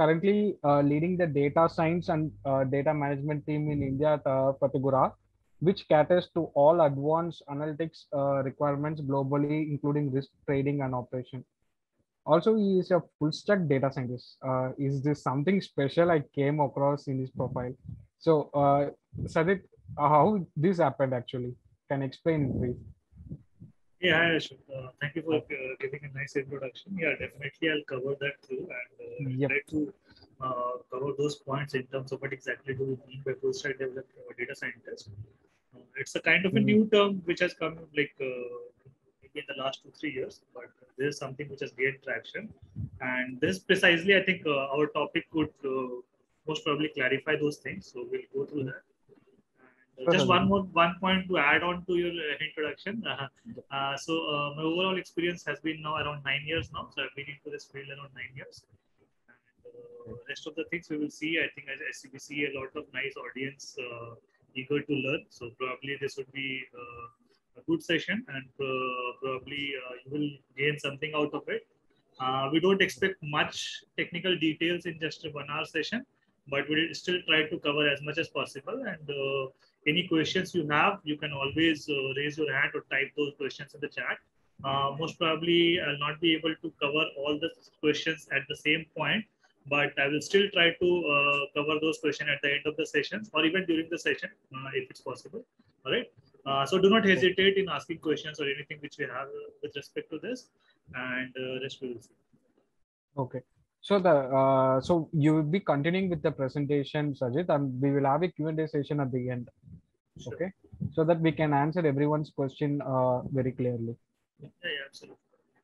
currently leading the data science and data management team in India at Fatehpura, which caters to all advanced analytics requirements globally, including risk trading and operation. Also, he is a full stack data scientist. Is this something special I came across in his profile? So, Sadit, how this happened actually? Can you explain in brief? Yeah, hi, Ashok. Thank you for giving a nice introduction. Yeah, definitely I'll cover that through and Yep. try to cover those points in terms of what exactly do we mean by full stack developer or data scientist. It's a kind of a Mm. new term which has come like maybe in the last 2 3 years, but this is something which has gained traction. And this precisely, I think our topic could most probably clarify those things. So we'll go through that. Sure, Just Sadit. one point to add on to your introduction. My overall experience has been now around 9 years now. So I've been into this field around 9 years. And rest of the things we will see. I think as we see a lot of nice audience eager to learn. So probably this would be a good session, and probably you will gain something out of it. We don't expect much technical details in just a 1 hour session, but we'll still try to cover as much as possible. And any questions you have, you can always raise your hand or type those questions in the chat. Most probably, I'll not be able to cover all the questions at the same point, but I will still try to cover those questions at the end of the sessions or even during the session if it's possible. All right. So do not hesitate in asking questions or anything which we have with respect to this, and rest we will see. Okay. So you will be continuing with the presentation, Sajid, and we will have a Q&A session at the end. Sure. Okay. So that we can answer everyone's question very clearly. Yeah, yeah, absolutely.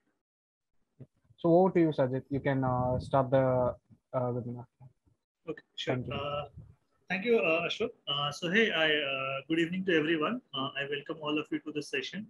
So over to you, Sajid. You can start the webinar. Okay, sure. Thank you. Thank you, Ashok. Hey, good evening to everyone. I welcome all of you to this session.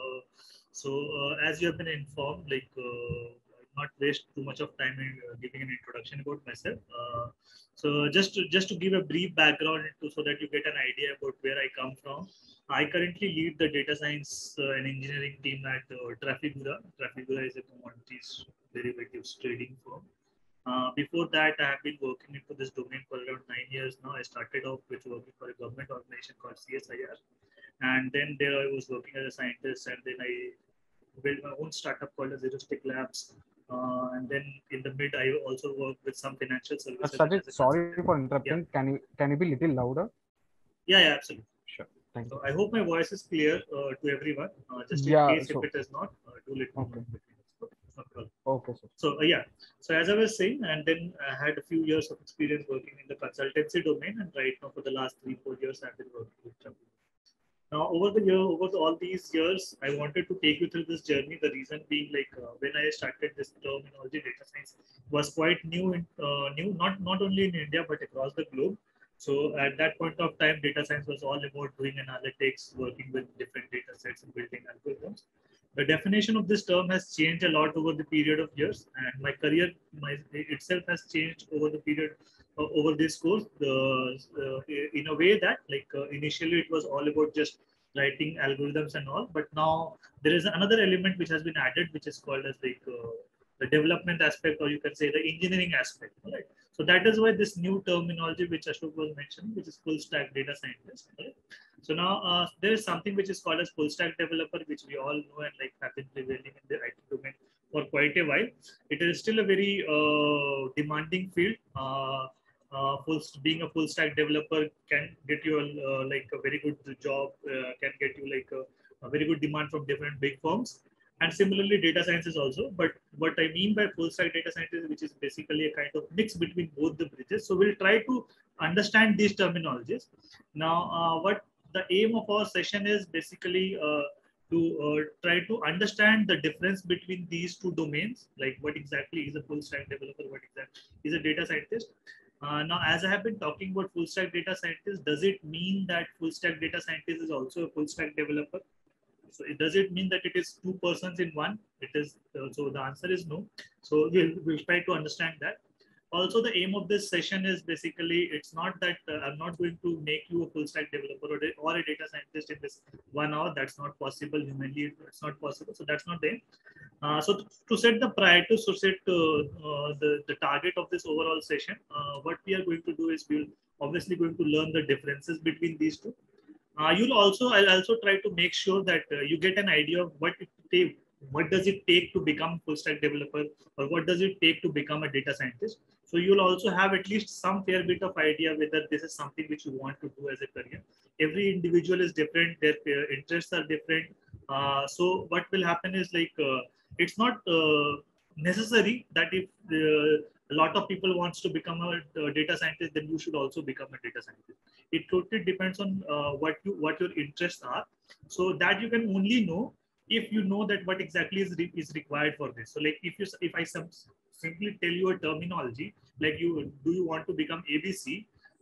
As you have been informed, I'll not waste too much of time in giving an introduction about myself. Just to give a brief background into so that you get an idea about where I come from. I currently lead the data science and engineering team at Trafigura. Trafigura is a commodities derivatives trading firm. Before that, I have been working into this domain for around 9 years now. I started off with working for a government organization called CSIR. And then there I was working as a scientist, and then I built my own startup called as Zerostic Labs. And then in the mid, I also worked with some financial services Sajid, as a sorry consultant. for interrupting. Yeah. Can you be a little louder? Yeah, absolutely. Sure. Thank So you. I hope my voice is clear to everyone. Just in Yeah. case if it is not, do let me know. Okay, sir. So as I was saying, and then I had a few years of experience working in the consultancy domain, and right now for the last 3 4 years I've been working with Trafigura. Now all these years, I wanted to take you through this journey. The reason being, when I started this terminology, data science was quite new, not only in India but across the globe. So at that point of time, data science was all about doing analytics, working with different data sets and building algorithms. The definition of this term has changed a lot over the period of years, and my career itself has changed over the period over this course. In a way that initially it was all about just writing algorithms and all, but now there is another element which has been added, which is called as the development aspect, or you can say the engineering aspect, right? So that is why this new terminology which Ashok was mentioning, which is full stack data scientist, right? So now there is something which is called as full stack developer, which we all know and have been prevailing in the IT domain for quite a while. It is still a very demanding field. Being a full stack developer can get you a very good job, can get you a very good demand from different big firms. And similarly, data science is also. But what I mean by full stack data scientist, which is basically a kind of mix between both the bridges. So we'll try to understand these terminologies. Now, what the aim of our session is basically to try to understand the difference between these two domains, like what exactly is a full stack developer, what exactly is a data scientist. Now, as I have been talking about full stack data scientist, does it mean that full stack data scientist is also a full stack developer? So does it mean that it is two persons in one? It is. So the answer is no. So we'll try to understand that. Also, the aim of this session is basically, it's not that I'm not going to make you a full stack developer or a data scientist in this 1 hour. That's not possible. Humanly, it's not possible. So that's not the aim. So to set the priorities, to set the target of this overall session, what we are going to do is we'll obviously going to learn the differences between these two. I'll also try to make sure that you get an idea of what does it take to become full stack developer, or what does it take to become a data scientist. So you'll also have at least some fair bit of idea whether this is something which you want to do as a career. Every individual is different, their interests are different. So what will happen is like it's not necessary that if a lot of people wants to become a data scientist, then you should also become a data scientist. It totally depends on what your interests are, so that you can only know if you know that what exactly is required for this. So like if I simply tell you a terminology, like you want to become ABC,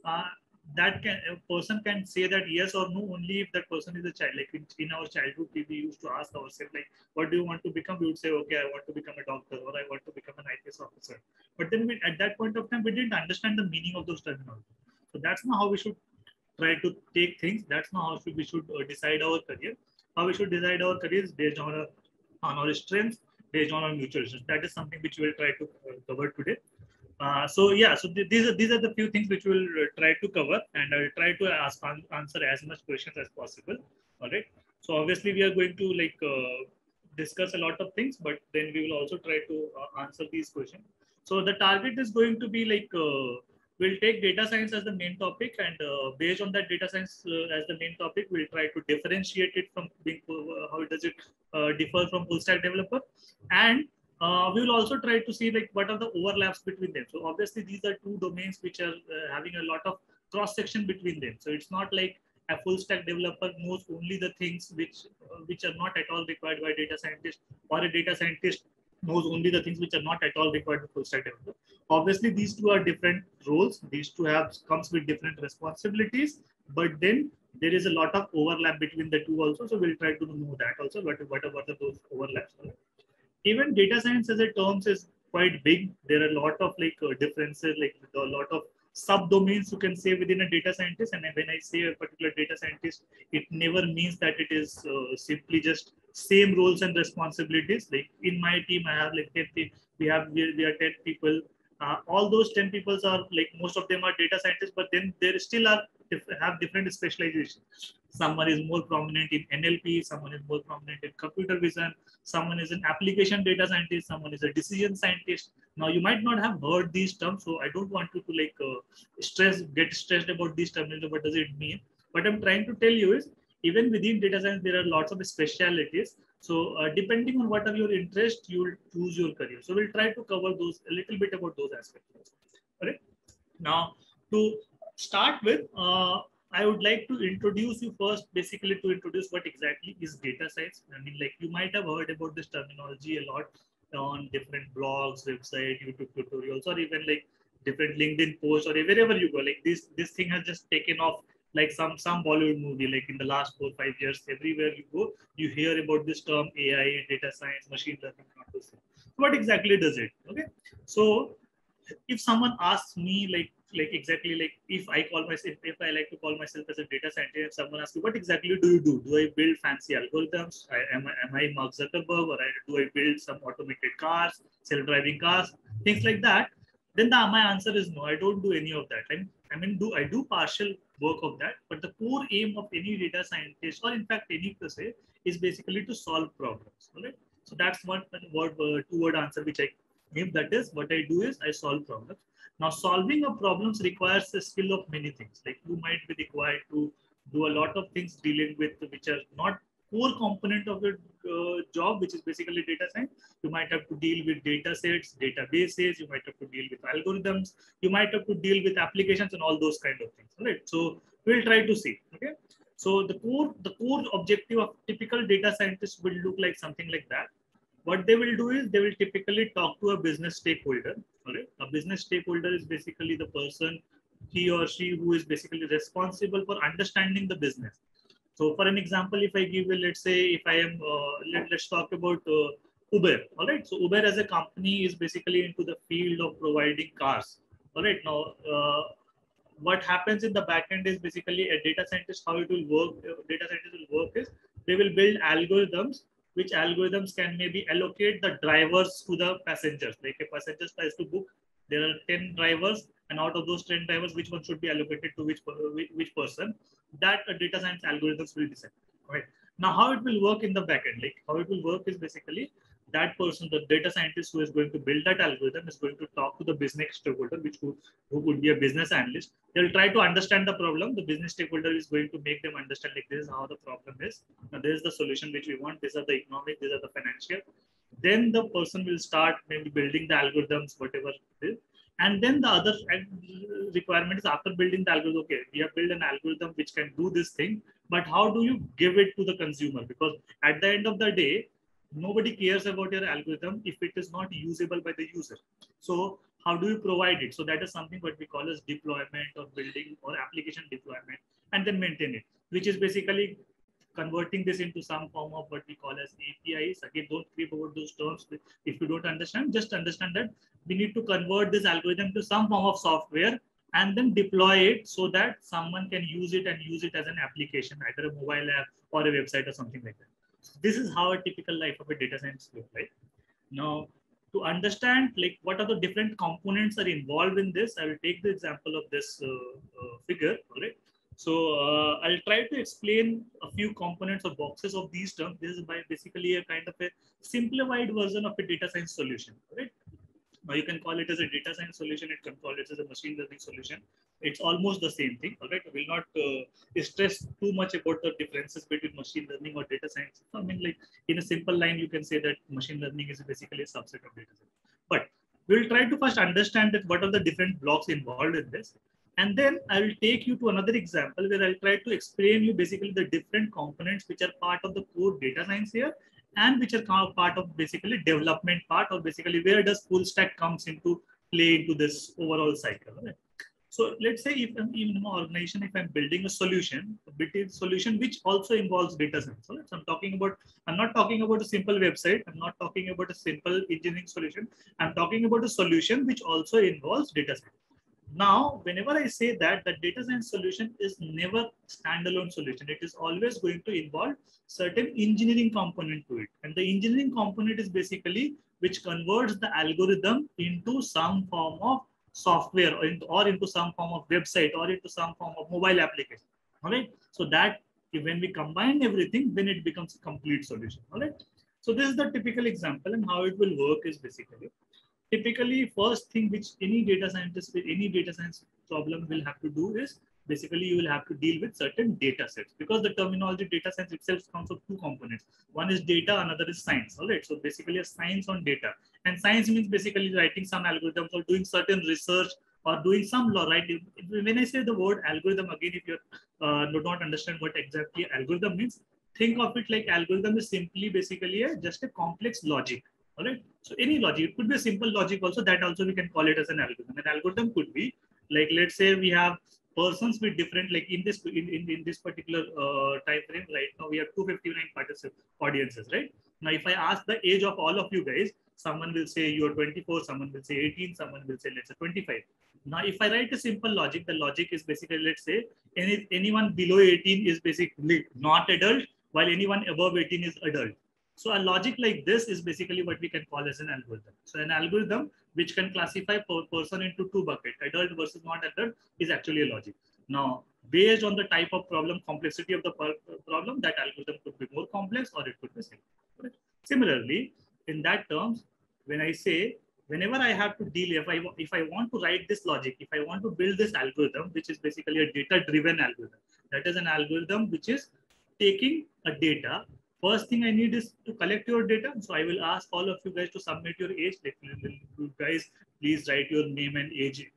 that a person can say that yes or no only if that person is a child. Like in our childhood, we used to ask ourselves like, what do you want to become? We would say, okay, I want to become a doctor, or I want to become an IPS officer. But then at that point of time, we didn't understand the meaning of those terminology. So that's not how we should try to take things. That's not how we should decide our career. How we should decide our career is based on our strengths, based on our mutual strengths. That is something which we will try to cover today. So yeah, so these are the few things which we'll try to cover, and I'll try to answer as much questions as possible. All right. So obviously we are going to like discuss a lot of things, but then we will also try to answer these questions. So the target is going to be like we'll take data science as the main topic, and based on that data science as the main topic, we'll try to differentiate it from being how does it differ from full stack developer, and we will also try to see like what are the overlaps between them. So obviously these are two domains which are having a lot of cross section between them. So it's not like a full stack developer knows only the things which are not at all required by data scientist, or a data scientist knows only the things which are not at all required by full stack developer. Obviously these two are different roles. These two have comes with different responsibilities, but then there is a lot of overlap between the two also. So we'll try to know that also. What are those overlaps? Even data science as a terms is quite big. There are a lot of like differences, like a lot of subdomains you can say within a data scientist. And when I say a particular data scientist, it never means that it is simply just same roles and responsibilities. Like in my team, I have like 10 people. We are 10 people. All those 10 people are like most of them are data scientists, but then there still are have different specializations. Someone is more prominent in NLP, someone is more prominent in computer vision, someone is an application data scientist, someone is a decision scientist. Now you might not have heard these terms, so I don't want you to like get stressed about these terms. What does it mean? What I'm trying to tell you is even within data science there are lots of specialities. So depending on what are your interests, you will choose your career. So we'll try to cover those a little bit about those aspects. All right. Now to start with, I would like to introduce you first, basically to introduce what exactly is data science. I mean, like you might have heard about this terminology a lot on different blogs, website, YouTube tutorials, or even like different LinkedIn posts, or wherever you go. Like this thing has just taken off like some Bollywood movie. Like in the last 4 or 5 years, everywhere you go, you hear about this term AI, data science, machine learning. What exactly does it? Okay, so if someone asks me like exactly like if I call myself, if I like to call myself as a data scientist, if someone asks me what exactly do you do? Do I build fancy algorithms? Am I Mark Zuckerberg, or do I build some automated cars, self-driving cars, things like that? Then my answer is no. I don't do any of that. I mean, I do partial work of that, but the core aim of any data scientist, or in fact any per se, is basically to solve problems. Right? So that's one word, two-word answer which I give. That is what I do is I solve problems. Now, solving of problems requires a skill of many things. Like you might be required to do a lot of things dealing with which are not core component of your job, which is basically data science. You might have to deal with data sets, databases. You might have to deal with algorithms. You might have to deal with applications and all those kind of things. Right. So we'll try to see. Okay. So the core objective of typical data scientist will look like something like that. What they will do is they will typically talk to a business stakeholder. Right? A business stakeholder is basically the person, he or she, who is basically responsible for understanding the business. So for an example, if I give you, let's say if I am, let's talk about Uber. All right. So Uber as a company is basically into the field of providing cars. All right. Now, what happens in the backend is basically a data scientist, how it will work, data scientist will work is they will build algorithms which algorithms can maybe allocate the drivers to the passengers. Like a passenger tries to book, there are 10 drivers, and out of those 10 drivers, which one should be allocated to which person? That a data science algorithms will decide. Right. Now, how it will work in the backend? Like how it will work is basically that person, the data scientist who is going to build that algorithm, is going to talk to the business stakeholder, who would be a business analyst. They'll try to understand the problem. The business stakeholder is going to make them understand like this is how the problem is. Now, this is the solution which we want. These are the economic, these are the financial. Then the person will start maybe building the algorithms, whatever it is. And then the other requirement is after building the algorithm, okay, we have built an algorithm which can do this thing, but how do you give it to the consumer? Because at the end of the day, nobody cares about your algorithm if it is not usable by the user. So how do you provide it? So that is something what we call as deployment or building or application deployment, and then maintain it, which is basically converting this into some form of what we call as APIs. Again, don't creep over those terms if you don't understand. Just understand that we need to convert this algorithm to some form of software and then deploy it so that someone can use it and use it as an application, either a mobile app or a website or something like that. So this is how a typical life of a data science looks like. Now, to understand like what are the different components are involved in this, I will take the example of this figure. All right. So I'll try to explain a few components or boxes of these terms. This is by basically a kind of a simplified version of a data science solution. Right. Now you can call it as a data science solution. It can call it as a machine learning solution. It's almost the same thing. All right. I will not stress too much about the differences between machine learning or data science. I mean, like in a simple line, you can say that machine learning is basically a subset of data science. But we'll try to first understand that what are the different blocks involved in this. And then I will take you to another example where I'll try to explain you basically the different components which are part of the core data science here and which are part of basically development part, or basically where does full stack comes into play into this overall cycle. Right? So let's say if I'm in my organization, if I'm building a solution which also involves data science. Right? So I'm not talking about a simple website. I'm not talking about a simple engineering solution. I'm talking about a solution which also involves data science. Now, whenever I say that the data science solution is never standalone solution, it is always going to involve certain engineering component to it. And the engineering component is basically which converts the algorithm into some form of software or into some form of website or into some form of mobile application. All right. So that when we combine everything, then it becomes a complete solution. All right. So this is the typical example, and how it will work is basically typically first thing which any data scientist with any data science problem will have to do is basically you will have to deal with certain data sets, because the terminology data science itself comes of two components. One is data, another is science. All right. So basically a science on data, and science means basically writing some algorithms or doing certain research or doing some law, right? When I say the word algorithm, again, if you do not understand what exactly algorithm means, think of it like algorithm is simply basically just a complex logic. All right. So any logic, it could be a simple logic also, that also we can call it as an algorithm. An algorithm could be like, let's say we have persons with different, like in this particular time frame, right now we have 259 audiences, right? Now, if I ask the age of all of you guys, someone will say you're 24, someone will say 18, someone will say, let's say 25. Now, if I write a simple logic, the logic is basically, let's say anyone below 18 is basically not adult, while anyone above 18 is adult. So a logic like this is basically what we can call as an algorithm. So an algorithm which can classify per person into two buckets, adult versus not adult, is actually a logic. Now, based on the type of problem, complexity of the problem, that algorithm could be more complex or it could be simple. Right? Similarly, in that terms, when I say, whenever I have to deal, if I want to write this logic, if I want to build this algorithm, which is basically a data-driven algorithm, that is an algorithm which is taking a data. First thing I need is to collect your data. So I will ask all of you guys to submit your age. Like, you guys, please write your name and age,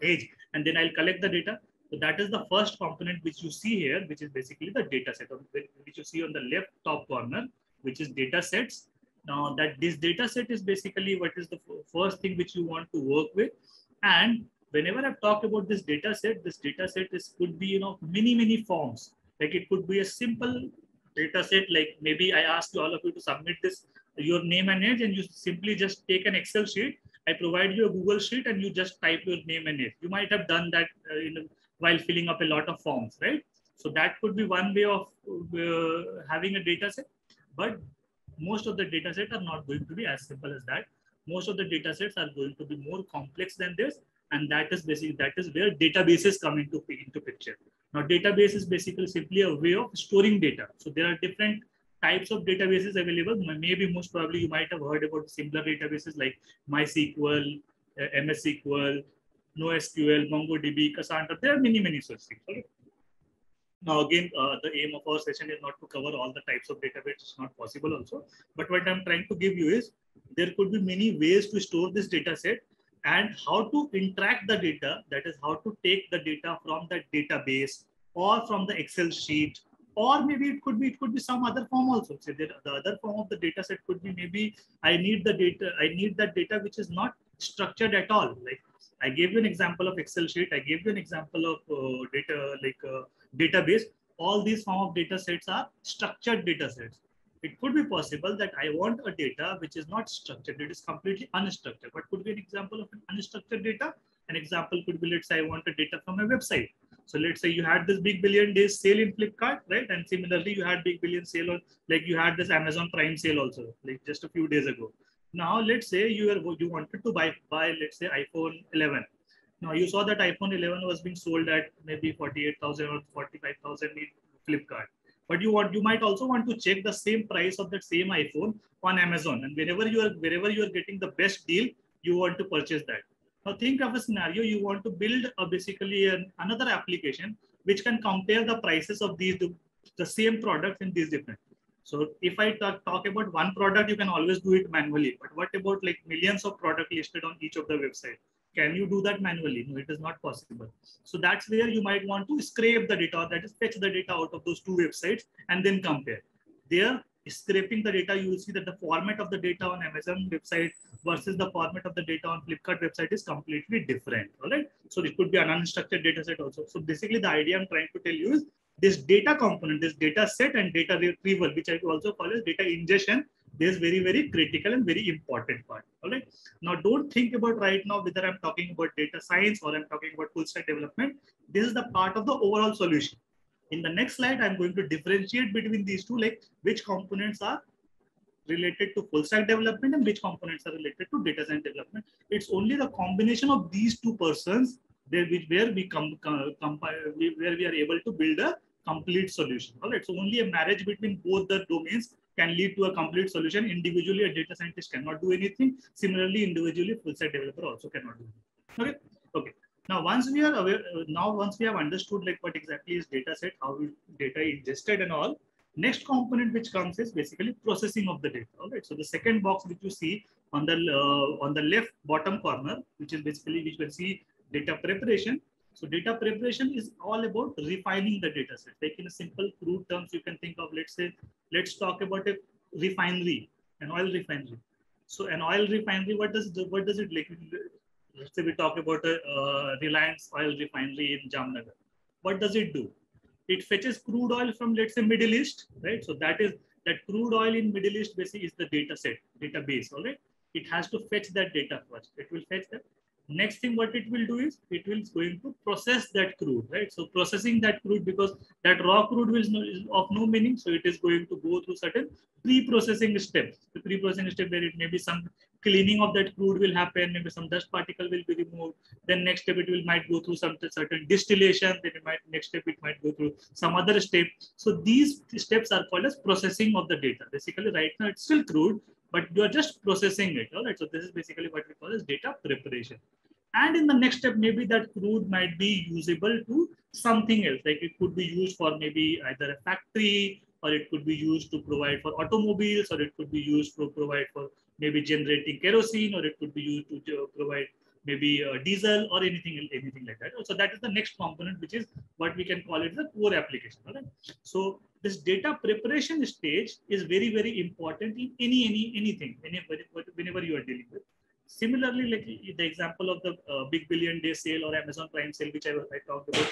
and then I'll collect the data. So that is the first component which you see here, which is basically the data set, which you see on the left top corner, which is data sets. Now that this data set is basically what is the first thing which you want to work with. And whenever I've talked about this data set could be, many forms. Like it could be a simple data set, like maybe I asked all of you to submit this, your name and age, and you simply just take an Excel sheet. I provide you a Google sheet and you just type your name and age. You might have done that while filling up a lot of forms, right? So that could be one way of having a data set. But Most of the data sets are not going to be as simple as that. Most of the data sets are going to be more complex than this. And that is basically, that is where databases come into picture. Now, database is basically simply a way of storing data. So there are different types of databases available. Maybe most probably you might have heard about similar databases like MySQL, MS SQL, NoSQL, MongoDB, Cassandra. There are many such things. Okay? Now, again, the aim of our session is not to cover all the types of database. It's not possible also. But what I'm trying to give you is there could be many ways to store this data set and how to interact the data. That is how to take the data from the database or from the Excel sheet, or maybe it could be some other form also. So the other form of the data set could be maybe I need that data which is not structured at all. Like I gave you an example of Excel sheet. I gave you an example of database. All these form of data sets are structured data sets. It could be possible that I want a data which is not structured, it is completely unstructured. What could be an example of an unstructured data? An example could be, let's say I want a data from a website. So let's say you had this big billion days sale in Flipkart, right? And similarly, you had big billion sale on, like you had this Amazon Prime sale also, like just a few days ago. Now, let's say you wanted to buy let's say iPhone 11. Now you saw that iPhone 11 was being sold at maybe 48,000 or 45,000 in Flipkart. But you might also want to check the same price of that same iPhone on Amazon. And wherever you are getting the best deal, you want to purchase that. Now think of a scenario, you want to build basically another application which can compare the prices of the same products in these different. So if I talk about one product, you can always do it manually. But what about like millions of products listed on each of the website? Can you do that manually? No, it is not possible. So that's where you might want to scrape the data, that is fetch the data out of those two websites and then compare. There, scraping the data, you will see that the format of the data on Amazon website versus the format of the data on Flipkart website is completely different. All right. So it could be an unstructured data set also. So basically the idea I'm trying to tell you is this data component, this data set and data retrieval, which I also call as data ingestion, this is very critical and very important part. All right. Now, don't think about right now whether I'm talking about data science or I'm talking about full stack development. This is the part of the overall solution. In the next slide, I'm going to differentiate between these two, like which components are related to full stack development and which components are related to data science development. It's only the combination of these two persons where we are able to build a complete solution. All right. So only a marriage between both the domains can lead to a complete solution. Individually, a data scientist cannot do anything. Similarly, individually, full stack developer also cannot do anything. Okay. Okay. Now, once we are aware, once we have understood like what exactly is data set, how data is ingested and all, next component which comes is basically processing of the data. All right. So the second box which you see on the left bottom corner, which is basically which will see data preparation. So data preparation is all about refining the data set. Like in a simple crude terms, you can think of, let's talk about a refinery, an oil refinery. So an oil refinery, what does it like? Let's say we talk about a Reliance oil refinery in Jamnagar. What does it do? It fetches crude oil from, let's say, Middle East, right? So that crude oil in Middle East basically is the data set, database, all right? It has to fetch that data first. It will fetch that. Next thing what it will do is it will going to process that crude, right? So processing that crude, because that raw crude is of no meaning, so it is going to go through certain pre-processing steps. The pre-processing step where it may be some cleaning of that crude will happen, maybe some dust particle will be removed. Then next step might go through some certain distillation. Then next step it might go through some other step. So these steps are called as processing of the data. Basically, right now it's still crude, but you are just processing it. All right. So this is basically what we call as data preparation. And in the next step, maybe that crude might be usable to something else. Like it could be used for maybe either a factory, or it could be used to provide for automobiles, or it could be used to provide for maybe generating kerosene, or it could be used to provide maybe diesel or anything like that. So that is the next component, which is what we can call it the core application. All right. So this data preparation stage is very important in anything, whenever you are dealing with. Similarly, like the example of the big billion day sale or Amazon Prime sale, which I talked about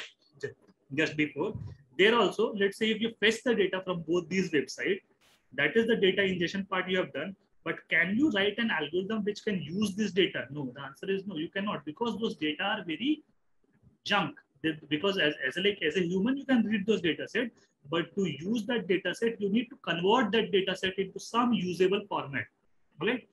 just before, there also, let's say if you fetch the data from both these websites, that is the data ingestion part you have done. But can you write an algorithm which can use this data? No, the answer is no, you cannot, because those data are very junk. Because as a human, you can read those data set, but to use that data set, you need to convert that data set into some usable format, right?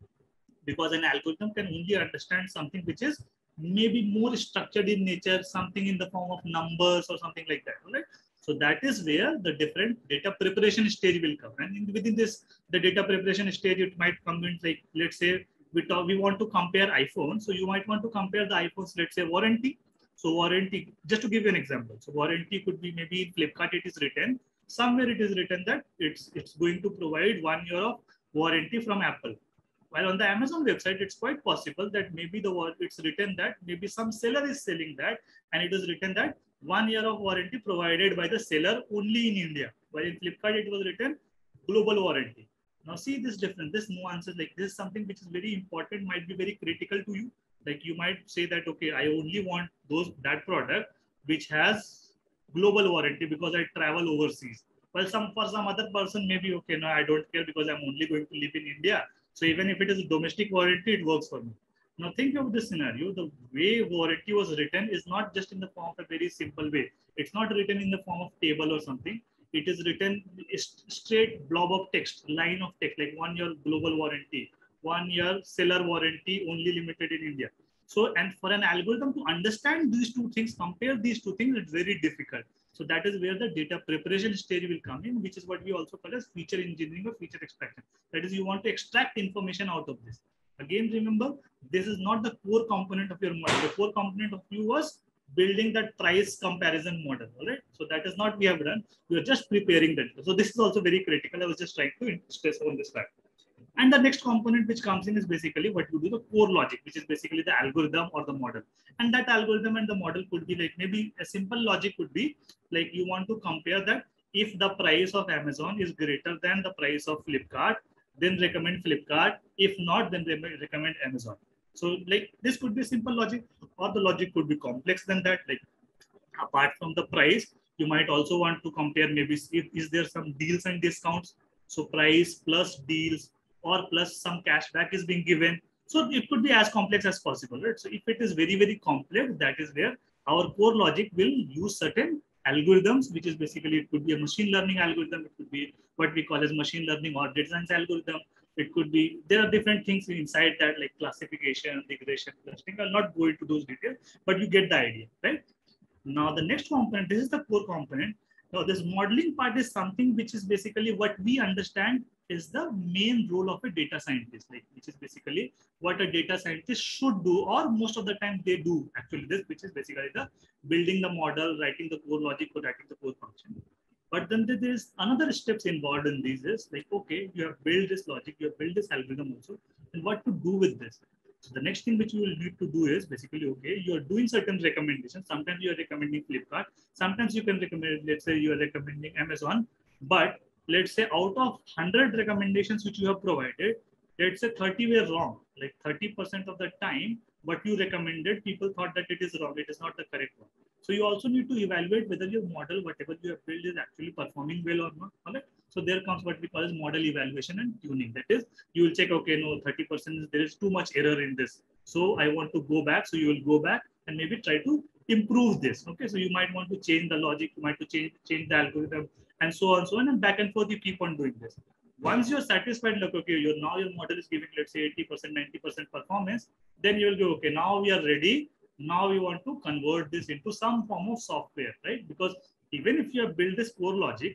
Because an algorithm can only understand something which is maybe more structured in nature, something in the form of numbers or something like that, right? So that is where the different data preparation stage will come. And within this, the data preparation stage, it might come in like, let's say, we want to compare iPhone. So you might want to compare the iPhone's, let's say, warranty. So warranty, just to give you an example. So warranty could be maybe in Flipkart, it is written, somewhere it is written that it's going to provide 1 year of warranty from Apple. While on the Amazon website, it's quite possible that maybe it's written that maybe some seller is selling that, and it is written that 1 year of warranty provided by the seller only in India. While in Flipkart, it was written global warranty. Now see this difference, this nuances, like this is something which is very important, might be very critical to you. Like you might say that, okay, I only want that product which has global warranty because I travel overseas. Well, for some other person, maybe, okay, no, I don't care because I'm only going to live in India. So even if it is a domestic warranty, it works for me. Now think of this scenario. The way warranty was written is not just in the form of a very simple way. It's not written in the form of table or something. It is written straight blob of text, line of text, like 1 year global warranty, 1 year seller warranty only limited in India. So, and for an algorithm to understand these two things, compare these two things, it's very difficult. So that is where the data preparation stage will come in, which is what we also call as feature engineering or feature extraction. That is, you want to extract information out of this. Again, remember, this is not the core component of your model. The core component of you was building that price comparison model, all right? So that is not we have done. We are just preparing that. So this is also very critical. I was just trying to stress on this fact. And the next component which comes in is basically what you do, the core logic, which is basically the algorithm or the model. And that algorithm and the model could be like, maybe a simple logic could be like, you want to compare that if the price of Amazon is greater than the price of Flipkart, then recommend Flipkart. If not, then recommend Amazon. So like this could be simple logic, or the logic could be complex than that. Like apart from the price, you might also want to compare maybe is there some deals and discounts. So price plus deals or plus some cashback is being given. So it could be as complex as possible, right? So if it is very, very complex, that is where our core logic will use certain algorithms, which is basically, it could be a machine learning algorithm. It could be what we call as machine learning or data science algorithm. It could be, there are different things inside that, like classification, regression, clustering. I'll not go into those details, but you get the idea, right? Now the next component, this is the core component. Now this modeling part is something which is basically what we understand is the main role of a data scientist, like which is basically what a data scientist should do, or most of the time they do actually this, which is basically the building the model, writing the core logic, or writing the core function. But then there is another steps involved in these is like, okay, you have built this logic, you have built this algorithm also, and what to do with this. So the next thing which you will need to do is basically, okay, you are doing certain recommendations. Sometimes you are recommending Flipkart. Sometimes you can recommend, let's say you are recommending Amazon. But let's say out of 100 recommendations which you have provided, let's say 30 were wrong. Like 30% of the time, what you recommended, people thought that it is wrong. It is not the correct one. So you also need to evaluate whether your model, whatever you have built, is actually performing well or not. All right? So there comes what we call as model evaluation and tuning. That is, you will check, okay, no, 30% there is too much error in this. So I want to go back. So you will go back and maybe try to improve this. Okay, so you might want to change the logic, you might to change the algorithm, and so on, so on, and back and forth. You keep on doing this. Once you're satisfied, like, okay, your model is giving, let's say, 80%, 90% performance, then you will go, okay, now we are ready. Now we want to convert this into some form of software, right? Because even if you have built this core logic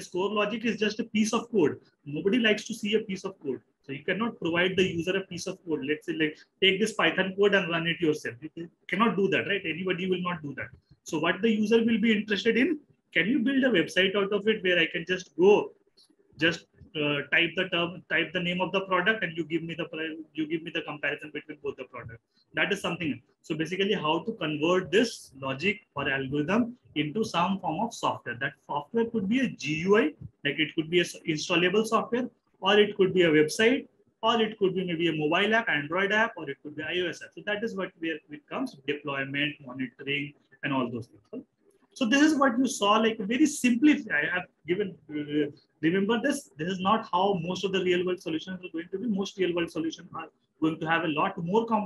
is just a piece of code. Nobody likes to see a piece of code. So you cannot provide the user a piece of code. Let's say, like, take this Python code and run it yourself. You cannot do that, right? Anybody will not do that. So what the user will be interested in, can you build a website out of it where I can just go, just type the name of the product, and you give me the comparison between both the products. That is something. So basically, how to convert this logic or algorithm into some form of software. That software could be a GUI, like it could be a installable software, or it could be a website, or it could be maybe a mobile app, Android app, or it could be iOS app. So that is where it comes: deployment, monitoring, and all those things. So this is what you saw, like very simply. I have given, remember this is not how most of the real world solutions are going to be. Most real world solutions are going to have a lot more component,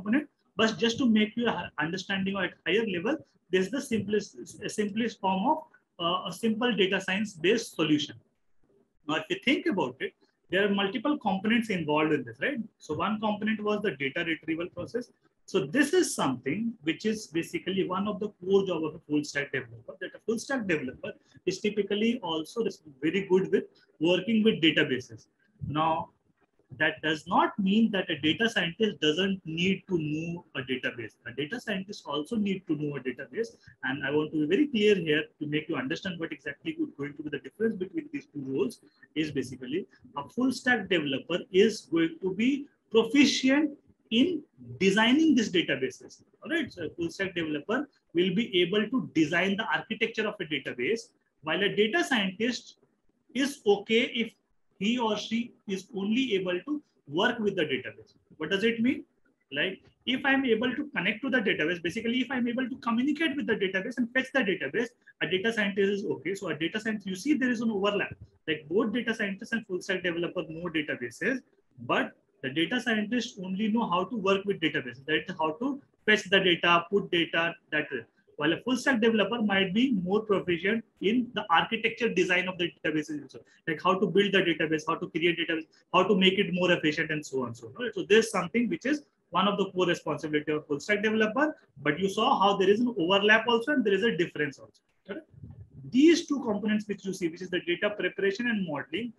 But just to make you understanding at higher level, this is the simplest form of a simple data science based solution. Now, if you think about it, there are multiple components involved in this, right? So one component was the data retrieval process. So this is something which is basically one of the core job of a full stack developer. That a full stack developer is typically also very good with working with databases. Now, that does not mean that a data scientist doesn't need to know a database. A data scientist also need to know a database. And I want to be very clear here to make you understand what exactly is going to be the difference between these two roles is basically a full stack developer is going to be proficient in designing these databases. All right. So a full stack developer will be able to design the architecture of a database, while a data scientist is okay if he or she is only able to work with the database. What does it mean? Like if I'm able to connect to the database, basically if I'm able to communicate with the database and fetch the database, a data scientist is okay. So a data scientist, you see there is an overlap. Like both data scientists and full stack developer know databases, but the data scientists only know how to work with databases, right? How to fetch the data, put data, that is. While a full stack developer might be more proficient in the architecture design of the databases also, like how to build the database, how to create database, how to make it more efficient, and so on. So there's something which is one of the core responsibility of full stack developer. But you saw how there is an overlap also, and there is a difference also. Correct? These two components which you see, which is the data preparation and modeling,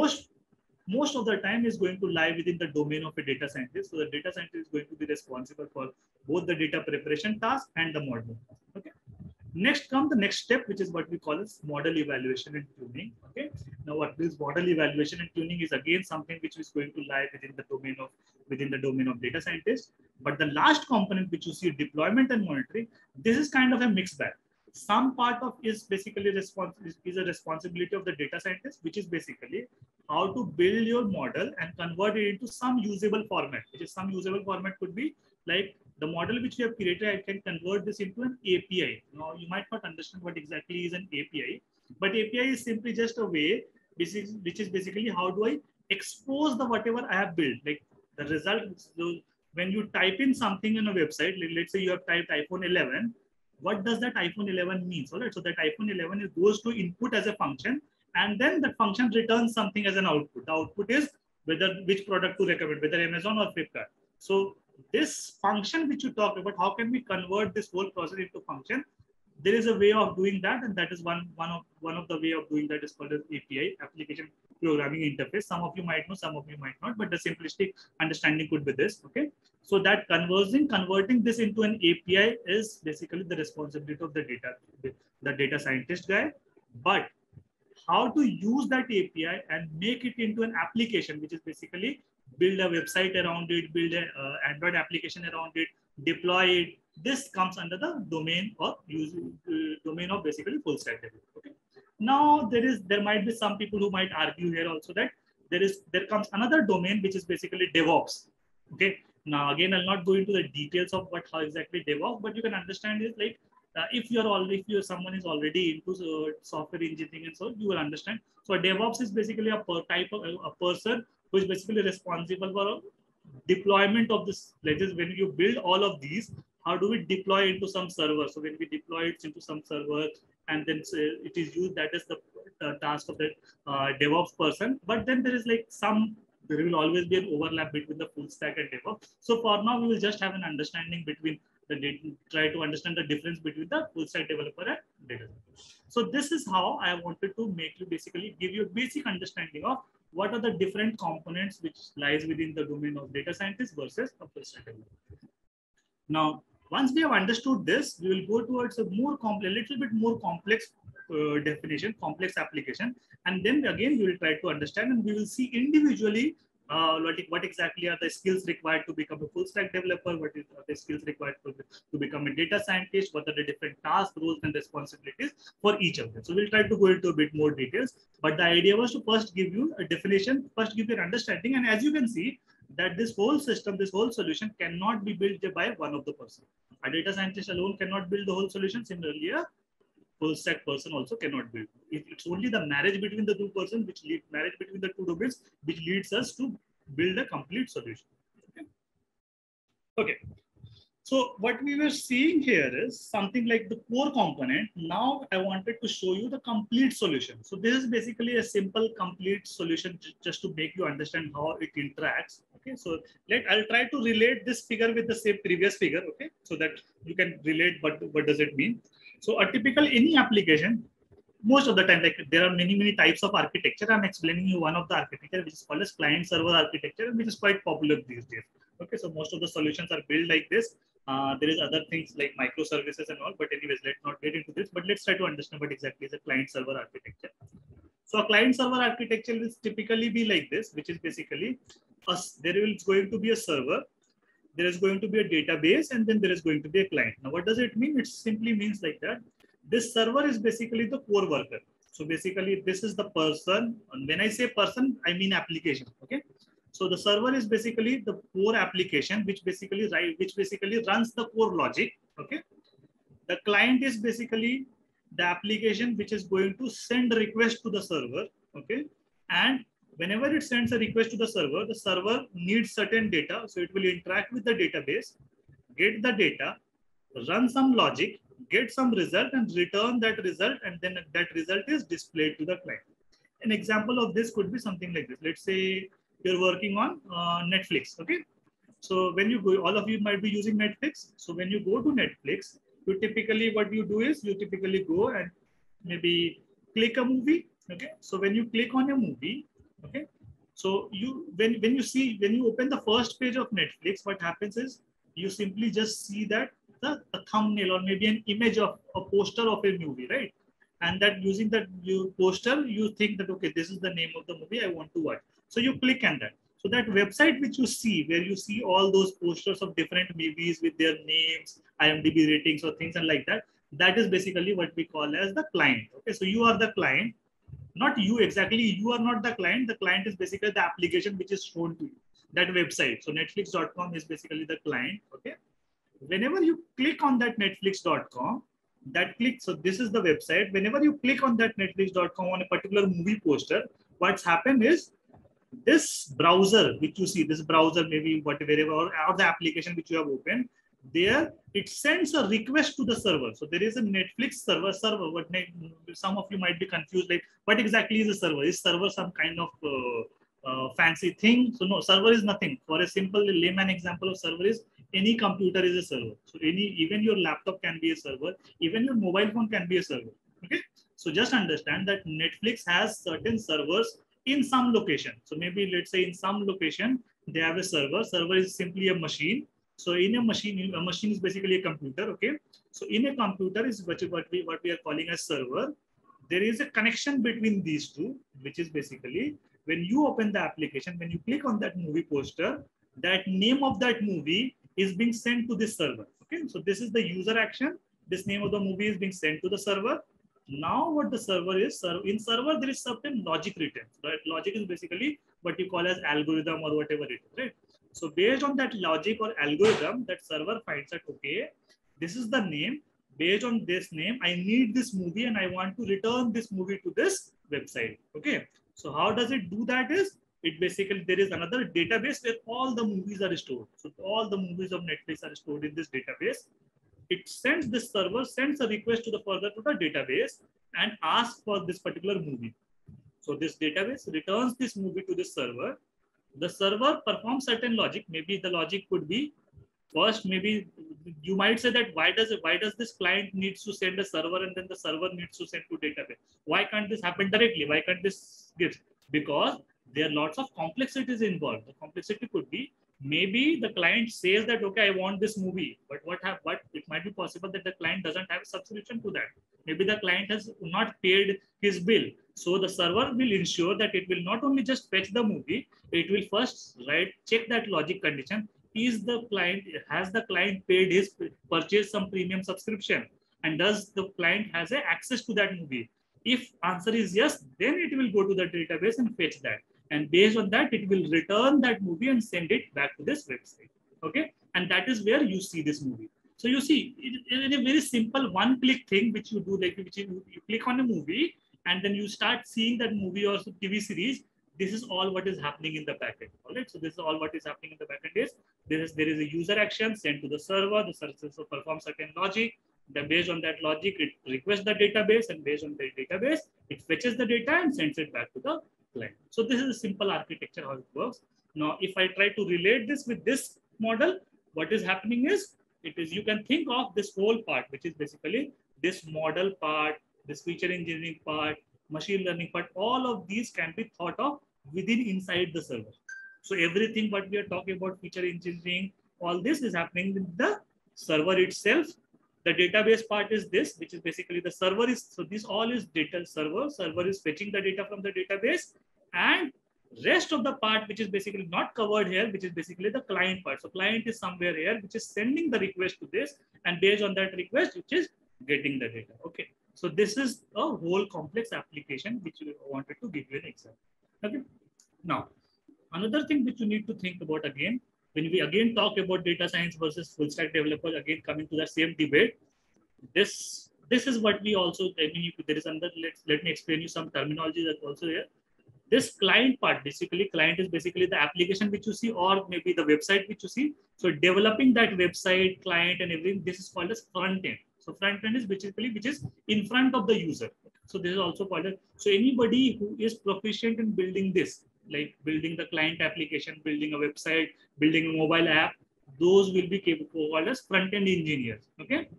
most of the time is going to lie within the domain of a data scientist. So the data scientist is going to be responsible for both the data preparation task and the modeling task. Okay. Next comes the next step, which is what we call as model evaluation and tuning. Okay. Now, what is model evaluation and tuning is again something which is going to lie within the domain of data scientists. But the last component which you see, deployment and monitoring, this is kind of a mixed bag. Some part of is basically a responsibility of the data scientist, which is basically how to build your model and convert it into some usable format. Which is some usable format could be like the model which we have created. I can convert this into an API. Now you might not understand what exactly is an API, but API is simply just a way, which is basically how do I expose the whatever I have built, like the result. So when you type in something in a website, let's say you have typed iPhone 11. What does that iPhone 11 means? All right, so that iPhone 11 goes to input as a function, and then that function returns something as an output. The output is which product to recommend, whether Amazon or Flipkart. So this function which you talk about, how can we convert this whole process into function? There is a way of doing that, and that is one of the way of doing that is called as API, application programming interface. Some of you might know, some of you might not, but the simplistic understanding could be this. Okay, so that converting this into an API is basically the responsibility of the data scientist guy. But how to use that API and make it into an application, which is basically build a website around it, build an Android application around it, deploy it. This comes under the domain of basically full stack development. Okay. Now there might be some people who might argue here also that there comes another domain which is basically DevOps. Okay. Now again, I'll not go into the details of how exactly DevOps, but you can understand it like if someone is already into software engineering and so, you will understand. So a DevOps is basically a type of a person who is basically responsible for deployment of this. Let's just when you build all of these, how do we deploy into some server? So when we deploy it into some server and then it is used, that is the task of the DevOps person. But then there will always be an overlap between the full stack and DevOps. So for now, we will just have an understanding between try to understand the difference between the full stack developer and data. So this is how I wanted to make you basically give you a basic understanding of what are the different components which lies within the domain of data scientist versus a full stack developer. Now, once we have understood this, we will go towards a little bit more complex definition, complex application, and then again we will try to understand, and we will see individually what exactly are the skills required to become a full stack developer, what are the skills required to become a data scientist, what are the different tasks, roles, and responsibilities for each of them. So we'll try to go into a bit more details, but the idea was to first give you a definition, first give you an understanding, and as you can see, that this whole system, this whole solution cannot be built by one of the person. A data scientist alone cannot build the whole solution. Similarly, a full stack person also cannot build. It's only the marriage between the two persons, marriage between the two domains, which leads us to build a complete solution. Okay. So what we were seeing here is something like the core component. Now I wanted to show you the complete solution. So this is basically a simple complete solution just to make you understand how it interacts. Okay, so I'll try to relate this figure with the same previous figure. Okay, so that you can relate what does it mean. So a typical any application, most of the time, like there are many types of architecture. I'm explaining you one of the architecture which is called as client server architecture, which is quite popular these days. Okay, so most of the solutions are built like this. There is other things like microservices and all, but anyways, let's not get into this. But let's try to understand what exactly is a client server architecture. So a client server architecture will typically be like this, which is basically there is going to be a server, there is going to be a database, and then there is going to be a client. Now, what does it mean? It simply means like that. This server is basically the core worker. So basically, this is the person. And when I say person, I mean application. Okay. So the server is basically the core application, which basically runs the core logic. Okay. The client is basically the application which is going to send a request to the server. Okay. And whenever it sends a request to the server needs certain data. So it will interact with the database, get the data, run some logic, get some result, and return that result. And then that result is displayed to the client. An example of this could be something like this. Let's say you're working on Netflix. Okay. So when you go, all of you might be using Netflix. So when you go to Netflix, you typically, what you do is you typically go and maybe click a movie. Okay. So when you click on a movie, okay. So when you open the first page of Netflix, what happens is you simply just see that the thumbnail or maybe an image of a poster of a movie, right? And that using that poster, you think that, okay, this is the name of the movie I want to watch. So you click on that. So that website which you see, where you see all those posters of different movies with their names, IMDb ratings or things and like that, that is basically what we call as the client. Okay, so you are the client, not you exactly. You are not the client. The client is basically the application which is shown to you, that website. So Netflix.com is basically the client. Okay, whenever you click on that Netflix.com, so this is the website. Whenever you click on that Netflix.com on a particular movie poster, what's happened is this browser which you see, this browser maybe whatever, or the application which you have opened, there it sends a request to the server. So there is a Netflix server. What some of you might be confused, like what exactly is a server? Is server some kind of fancy thing? So no, server is nothing. For a simple layman example of server is any computer is a server. So even your laptop can be a server, even your mobile phone can be a server. Okay. So just understand that Netflix has certain servers in some location. So maybe let's say in some location, they have a server. Server is simply a machine. So in a machine is basically a computer. Okay. So in a computer is what we are calling as server. There is a connection between these two, which is basically when you open the application, when you click on that movie poster, that name of that movie is being sent to this server. Okay. So this is the user action. This name of the movie is being sent to the server. Now what the server is, in server there is certain logic written. Right? Logic is basically what you call as algorithm or whatever it is, right? So based on that logic or algorithm, that server finds that, okay, this is the name. Based on this name, I need this movie and I want to return this movie to this website. Okay. So how does it do that is, it basically, there is another database where all the movies are stored. So all the movies of Netflix are stored in this database. It sends this server, sends a request to the database and asks for this particular movie. So this database returns this movie to this server. The server performs certain logic. Maybe the logic could be, first, maybe you might say that why does this client needs to send a server and then the server needs to send to database? Why can't this happen directly? Why can't this give? Because there are lots of complexities involved. The complexity could be, maybe the client says that, okay, I want this movie, but it might be possible that the client doesn't have a subscription to that. Maybe the client has not paid his bill. So the server will ensure that it will not only just fetch the movie, it will first check that logic condition. Has the client paid his purchase some premium subscription? And does the client has access to that movie? If answer is yes, then it will go to the database and fetch that. And based on that, it will return that movie and send it back to this website. Okay. And that is where you see this movie. So you see, it is a very simple one-click thing which you do, like you click on a movie and then you start seeing that movie or TV series. This is all what is happening in the backend. All right. So this is all what is happening in the backend is there is a user action sent to the server. The server performs certain logic. Then based on that logic, it requests the database, and based on the database, it fetches the data and sends it back to the client. So this is a simple architecture how it works. Now, if I try to relate this with this model, what is happening is, you can think of this whole part, which is basically this model part, this feature engineering part, machine learning part. All of these can be thought of within inside the server. So everything what we are talking about, feature engineering, all this is happening with the server itself. The database part is this, which is basically the server is, so this all is data server. Server is fetching the data from the database, and rest of the part, which is basically not covered here, which is basically the client part. So client is somewhere here, which is sending the request to this, and based on that request, which is getting the data. Okay. So this is a whole complex application, which we wanted to give you an example. Okay. Now, another thing which you need to think about again, when we again talk about data science versus full stack developer, again coming to the same debate, this is what we also, I mean, there is another, let me explain you some terminology that's also here. This client part, basically client is basically the application which you see, or maybe the website which you see. So developing that website, client and everything, this is called as front end. So front end is basically which is in front of the user. So this is also called as, so anybody who is proficient in building this, like building the client application, building a website, building a mobile app, those will be called as front end engineers. Okay.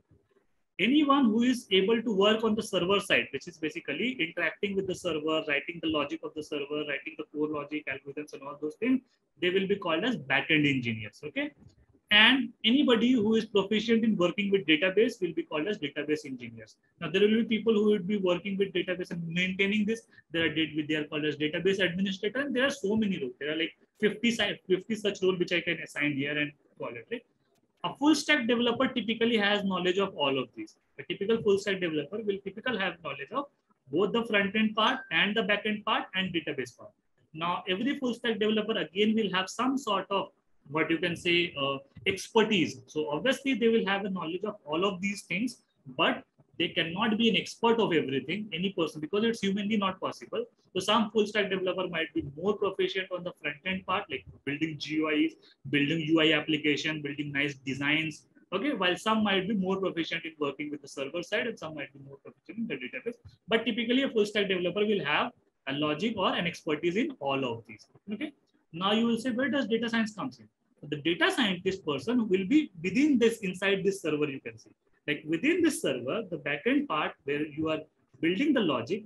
Anyone who is able to work on the server side, which is basically interacting with the server, writing the logic of the server, writing the core logic, algorithms and all those things, they will be called as back-end engineers. Okay. And anybody who is proficient in working with database will be called as database engineers. Now, there will be people who will be working with database and maintaining this. They are called as database administrator. And there are so many roles. There are like 50 such roles which I can assign here and call it. Right? A full stack developer typically has knowledge of all of these. A typical full stack developer will typically have knowledge of both the front end part and the back end part and database part. Now, every full stack developer again will have some sort of what you can say expertise. So obviously they will have a knowledge of all of these things, but they cannot be an expert of everything, any person, because it's humanly not possible. So some full stack developer might be more proficient on the front end part, like building GUIs, building UI application, building nice designs. Okay, while some might be more proficient in working with the server side and some might be more proficient in the database. But typically a full stack developer will have a logic or an expertise in all of these. Okay. Now you will say, where does data science comes in? So the data scientist person will be within this, inside this server, you can see. Like within this server, the backend part where you are building the logic,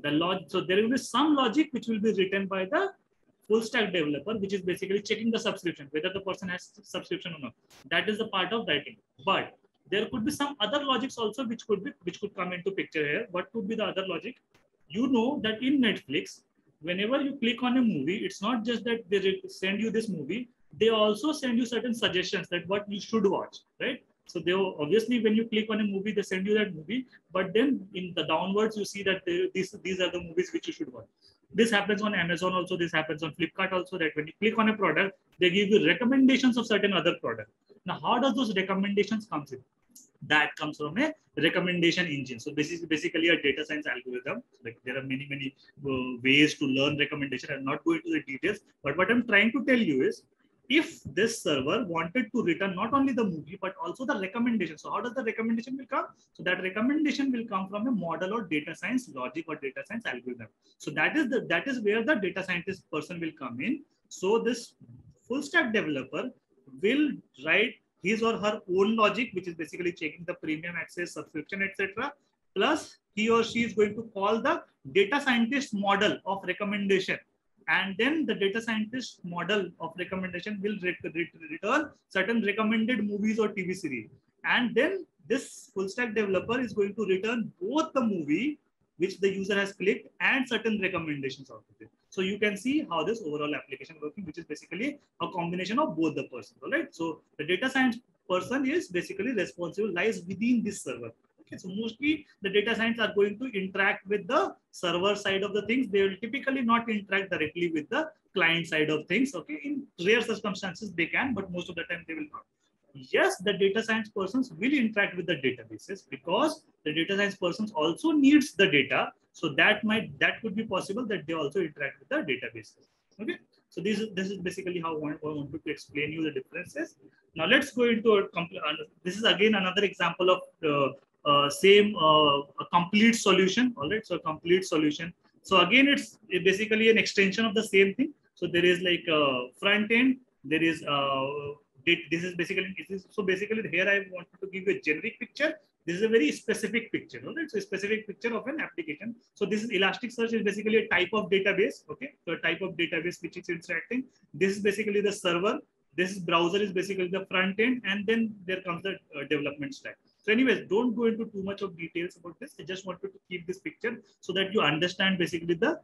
so there will be some logic which will be written by the full stack developer, which is basically checking the subscription, whether the person has subscription or not. That is the part of writing. But there could be some other logics also which could come into picture here. What could be the other logic? You know that in Netflix, whenever you click on a movie, it's not just that they send you this movie, they also send you certain suggestions that what you should watch, right? So they obviously, when you click on a movie, they send you that movie, but then in the downwards, you see that these are the movies which you should watch. This happens on Amazon also, this happens on Flipkart also, that when you click on a product, they give you recommendations of certain other product. Now, how does those recommendations comes in? That comes from a recommendation engine. So this is basically a data science algorithm. Like there are many ways to learn recommendation. I'm not going into the details, but what I'm trying to tell you is, if this server wanted to return not only the movie, but also the recommendation. So how does the recommendation will come? So that recommendation will come from a model or data science logic or data science algorithm. So that is where the data scientist person will come in. So this full stack developer will write his or her own logic, which is basically checking the premium access, subscription, etc. Plus he or she is going to call the data scientist model of recommendation. And then the data scientist model of recommendation will return certain recommended movies or TV series. And then this full stack developer is going to return both the movie which the user has clicked and certain recommendations out of it. So you can see how this overall application working, which is basically a combination of both the persons, right? So the data science person is basically responsible, lies within this server. Okay, so mostly the data science are going to interact with the server side of the things. They will typically not interact directly with the client side of things. Okay, in rare circumstances they can, but most of the time they will not. Yes, the data science persons will interact with the databases because the data science persons also needs the data. So that could be possible that they also interact with the databases. Okay, So this is basically how I wanted to explain you the differences. Now let's go into this is again another example of same a complete solution. All right, so a complete solution. So again, it's basically an extension of the same thing. So there is like a front end. There is this is basically so basically here I wanted to give you a generic picture. This is a very specific picture. Right? So a specific picture of an application. So this is Elasticsearch is basically a type of database. Okay, so a type of database which is interacting. This is basically the server. This browser is basically the front end, and then there comes the development stack. So anyways, don't go into too much of details about this. I just wanted to keep this picture so that you understand basically the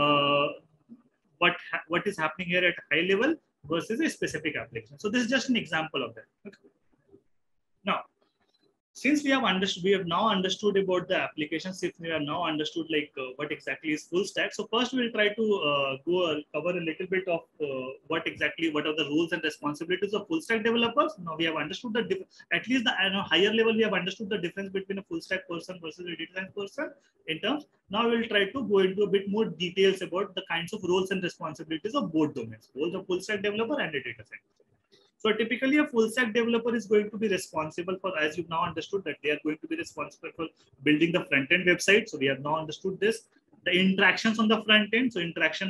what is happening here at high level versus a specific application. So this is just an example of that. Okay. Now, since we have now understood about the application, since we have now understood like what exactly is full stack. So first we'll try to cover a little bit of what are the roles and responsibilities of full stack developers. Now we have understood at least the higher level, we have understood the difference between a full stack person versus a data science person in terms. Now we'll try to go into a bit more details about the kinds of roles and responsibilities of both domains, both a full stack developer and a data scientist. So typically a full stack developer is going to be responsible for, as you've now understood, that they are going to be responsible for building the front end website. So we have now understood this, the interactions on the front end. So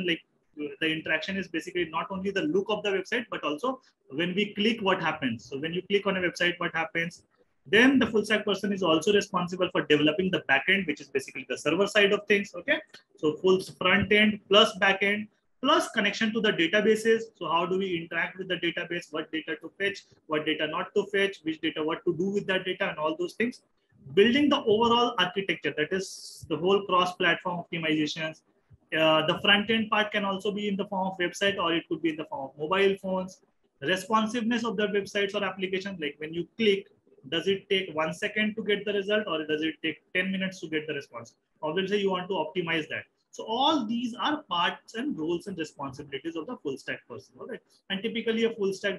the interaction is basically not only the look of the website, but also when we click, what happens. So when you click on a website, what happens? Then the full stack person is also responsible for developing the backend, which is basically the server side of things. Okay. So full front end plus backend, plus connection to the databases. So how do we interact with the database, what data to fetch, what data not to fetch, which data, what to do with that data, and all those things. Building the overall architecture, that is the whole cross-platform optimizations. The front-end part can also be in the form of website, or it could be in the form of mobile phones. Responsiveness of the websites or applications, like when you click, does it take 1 second to get the result, or does it take 10 minutes to get the response? Obviously, you want to optimize that. So all these are parts and roles and responsibilities of the full stack person. All right? And typically a full stack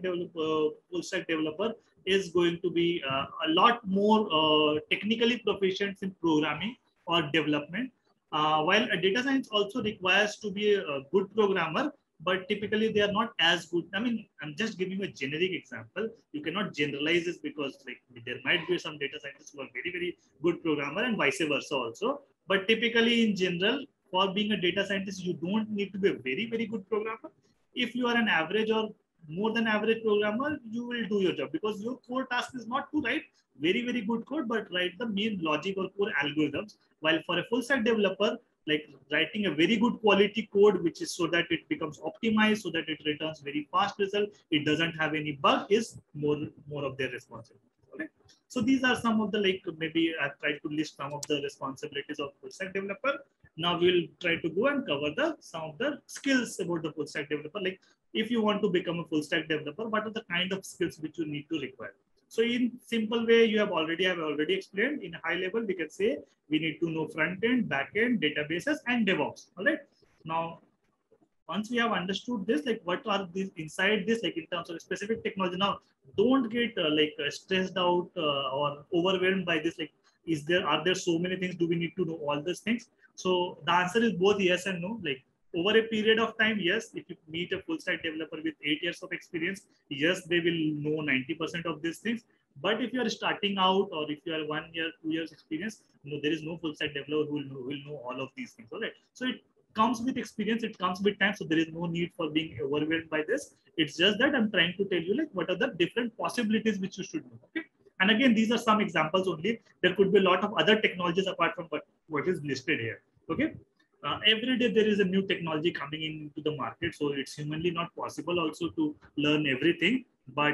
developer is going to be a lot more technically proficient in programming or development. While a data science also requires to be a good programmer, but typically they are not as good. I mean, I'm just giving a generic example. You cannot generalize this because like there might be some data scientists who are very, very good programmer and vice versa also. But typically in general, for being a data scientist, you don't need to be a very, very good programmer. If you are an average or more than average programmer, you will do your job because your core task is not to write very, very good code, but write the main logic or core algorithms. While for a full stack developer, like writing a very good quality code, which is so that it becomes optimized, so that it returns very fast result, it doesn't have any bug, is more of their responsibility. Okay? So these are some of the, like, maybe I've tried to list some of the responsibilities of full stack developer. Now we'll try to go and cover some of the skills about the full stack developer. Like if you want to become a full stack developer, what are the kind of skills which you need to require? So in simple way, you have already explained. In high level, we can say we need to know front end, back end, databases, and DevOps. All right. Now, once we have understood this, like what are these inside this, like in terms of specific technology. Now, don't get stressed out or overwhelmed by this. Like, are there so many things? Do we need to know all these things? So the answer is both yes and no. Like over a period of time, yes, if you meet a full stack developer with 8 years of experience, yes, they will know 90% of these things. But if you are starting out, or if you are 1 year, 2 years experience, no, there is no full stack developer who will know all of these things. All right. So it comes with experience, it comes with time. So there is no need for being overwhelmed by this. It's just that I'm trying to tell you like what are the different possibilities which you should know. Okay. And again, these are some examples only. There could be a lot of other technologies apart from what is listed here. Okay. Every day there is a new technology coming into the market, so it's humanly not possible also to learn everything. But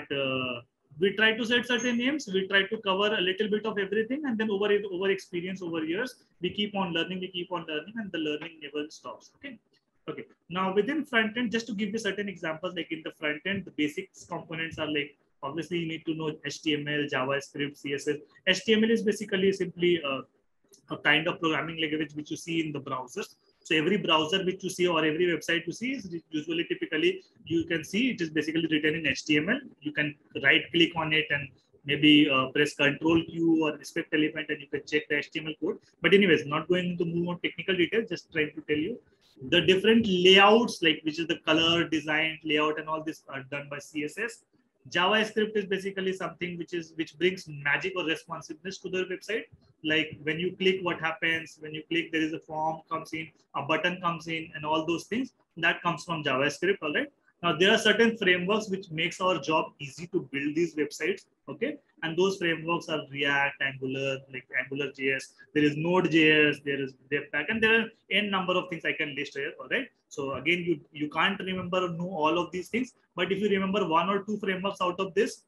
we try to set certain names. We try to cover a little bit of everything, and then over experience, over years, we keep on learning, and the learning never stops. Okay. Okay. Now within front end, just to give you certain examples, like in the front end, the basics components are like, obviously you need to know HTML, JavaScript, CSS. HTML is basically simply a kind of programming language which you see in the browsers. So every browser which you see or every website you see is usually typically you can see it is basically written in HTML. You can right click on it and maybe press Control Q or inspect element and you can check the HTML code. But anyways, not going to move on technical details, just trying to tell you. The different layouts, like which is the color, design, layout, and all this are done by CSS. JavaScript is basically something which brings magic or responsiveness to the website. Like when you click, what happens? When you click, there is a form comes in, a button comes in, and all those things that comes from JavaScript. All right. Now there are certain frameworks which makes our job easy to build these websites. Okay, and those frameworks are React, Angular, like AngularJS. There is Node.js, there is Webpack, and there are n number of things I can list here. All right. So again, you can't remember or know all of these things, but if you remember one or two frameworks out of this,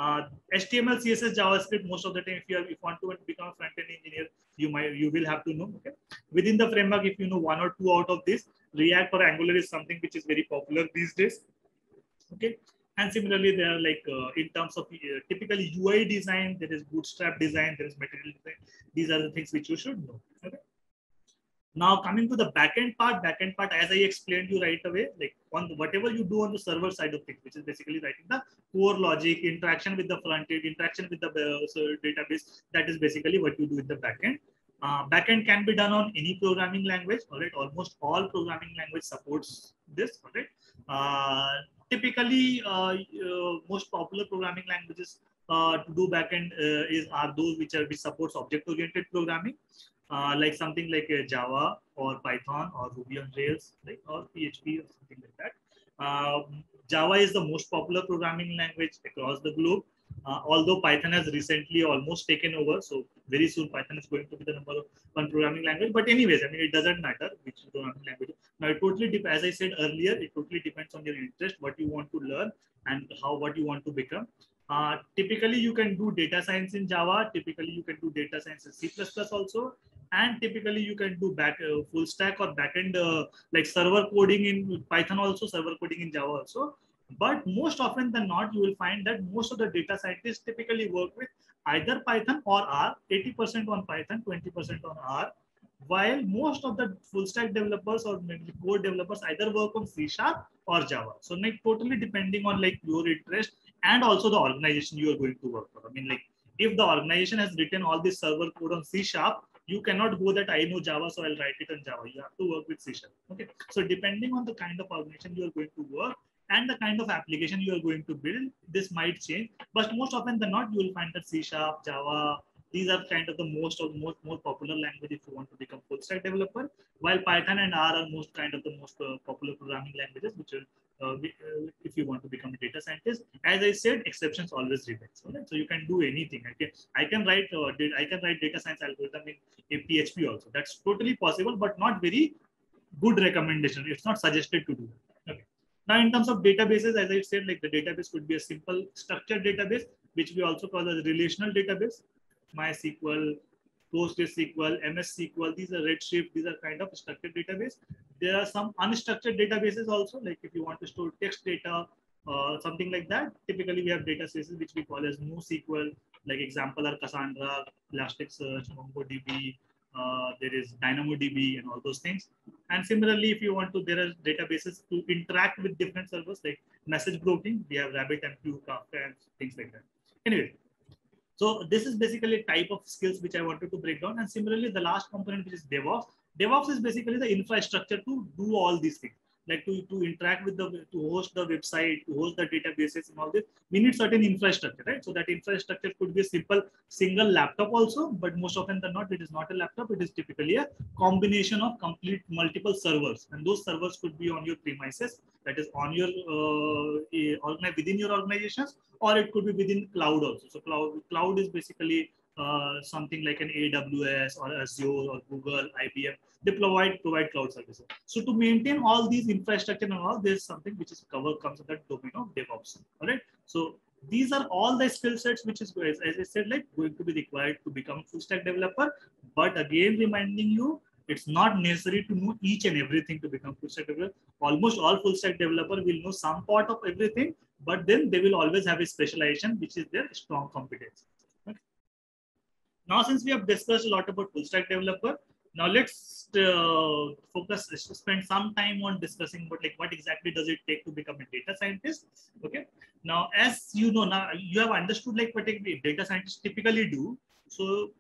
HTML, CSS, JavaScript, most of the time, if you want to become a front-end engineer, you will have to know. Okay, within the framework, if you know one or two out of this, React or Angular is something which is very popular these days. Okay, and similarly, there are like in terms of typically UI design, there is Bootstrap design, there is material design. These are the things which you should know. Okay. Now coming to the backend part, as I explained you right away, like on whatever you do on the server side of things, which is basically writing the core logic, interaction with the front end, interaction with the database, that is basically what you do in the backend. Backend can be done on any programming language. All right, almost all programming language supports this. All right, typically most popular programming languages to do backend are those which supports object-oriented programming. Like something like Java or Python or Ruby on Rails, right, or PHP or something like that. Java is the most popular programming language across the globe. Although Python has recently almost taken over, so very soon Python is going to be the number one programming language. But anyways, I mean, it doesn't matter which programming language. Now, it totally depends. As I said earlier, it totally depends on your interest, what you want to learn, and what you want to become. Typically, you can do data science in Java. Typically, you can do data science in C++ also. And typically, you can do full stack or backend like server coding in Python also, server coding in Java also. But most often than not, you will find that most of the data scientists typically work with either Python or R, 80% on Python, 20% on R, while most of the full stack developers or maybe code developers either work on C# or Java. So like totally depending on like your interest and also the organization you are going to work for. I mean, like if the organization has written all this server code on C#, you cannot go that I know Java, so I'll write it on Java. You have to work with C#. Okay. So depending on the kind of organization you are going to work and the kind of application you are going to build, this might change. But most often than not, you will find that C#, Java, these are kind of the more popular language if you want to become full stack developer, while Python and R are most popular programming languages, which are if you want to become a data scientist. As I said, exceptions always remain. Right? So you can do anything. I can write data science algorithm in PHP also. That's totally possible, but not very good recommendation. It's not suggested to do that. Okay. Now, in terms of databases, as I said, like the database could be a simple structured database, which we also call as a relational database. MySQL, PostgreSQL, MS SQL, these are Redshift, these are kind of structured database. There are some unstructured databases also, like if you want to store text data, something like that. Typically, we have databases which we call as NoSQL, like example are Cassandra, Elasticsearch, MongoDB, there is DynamoDB and all those things. And similarly, if you want to, there are databases to interact with different servers, like message broking, we have RabbitMQ, Kafka, and things like that. Anyway, so this is basically a type of skills which I wanted to break down. And similarly, the last component, which is DevOps. DevOps is basically the infrastructure to do all these things, like to interact with to host the website, to host the databases and all this. We need certain infrastructure, right? So that infrastructure could be a simple single laptop also, but most often than not, it is not a laptop. It is typically a combination of complete multiple servers. And those servers could be on your premises, that is on your within your organizations, or it could be within cloud also. So cloud is basically something like an AWS or Azure or Google, IBM. They provide cloud services. So to maintain all these infrastructure and all, there's something which is comes in that domain of DevOps. All right. So these are all the skill sets which is, as I said, like going to be required to become full stack developer. But again, reminding you, it's not necessary to know each and everything to become full stack developer. Almost all full stack developer will know some part of everything, but then they will always have a specialization, which is their strong competence. Okay. Now, since we have discussed a lot about full stack developer, now let's spend some time on discussing about like what exactly does it take to become a data scientist. Okay. Now, as you know, now you have understood like what a data scientists typically do. So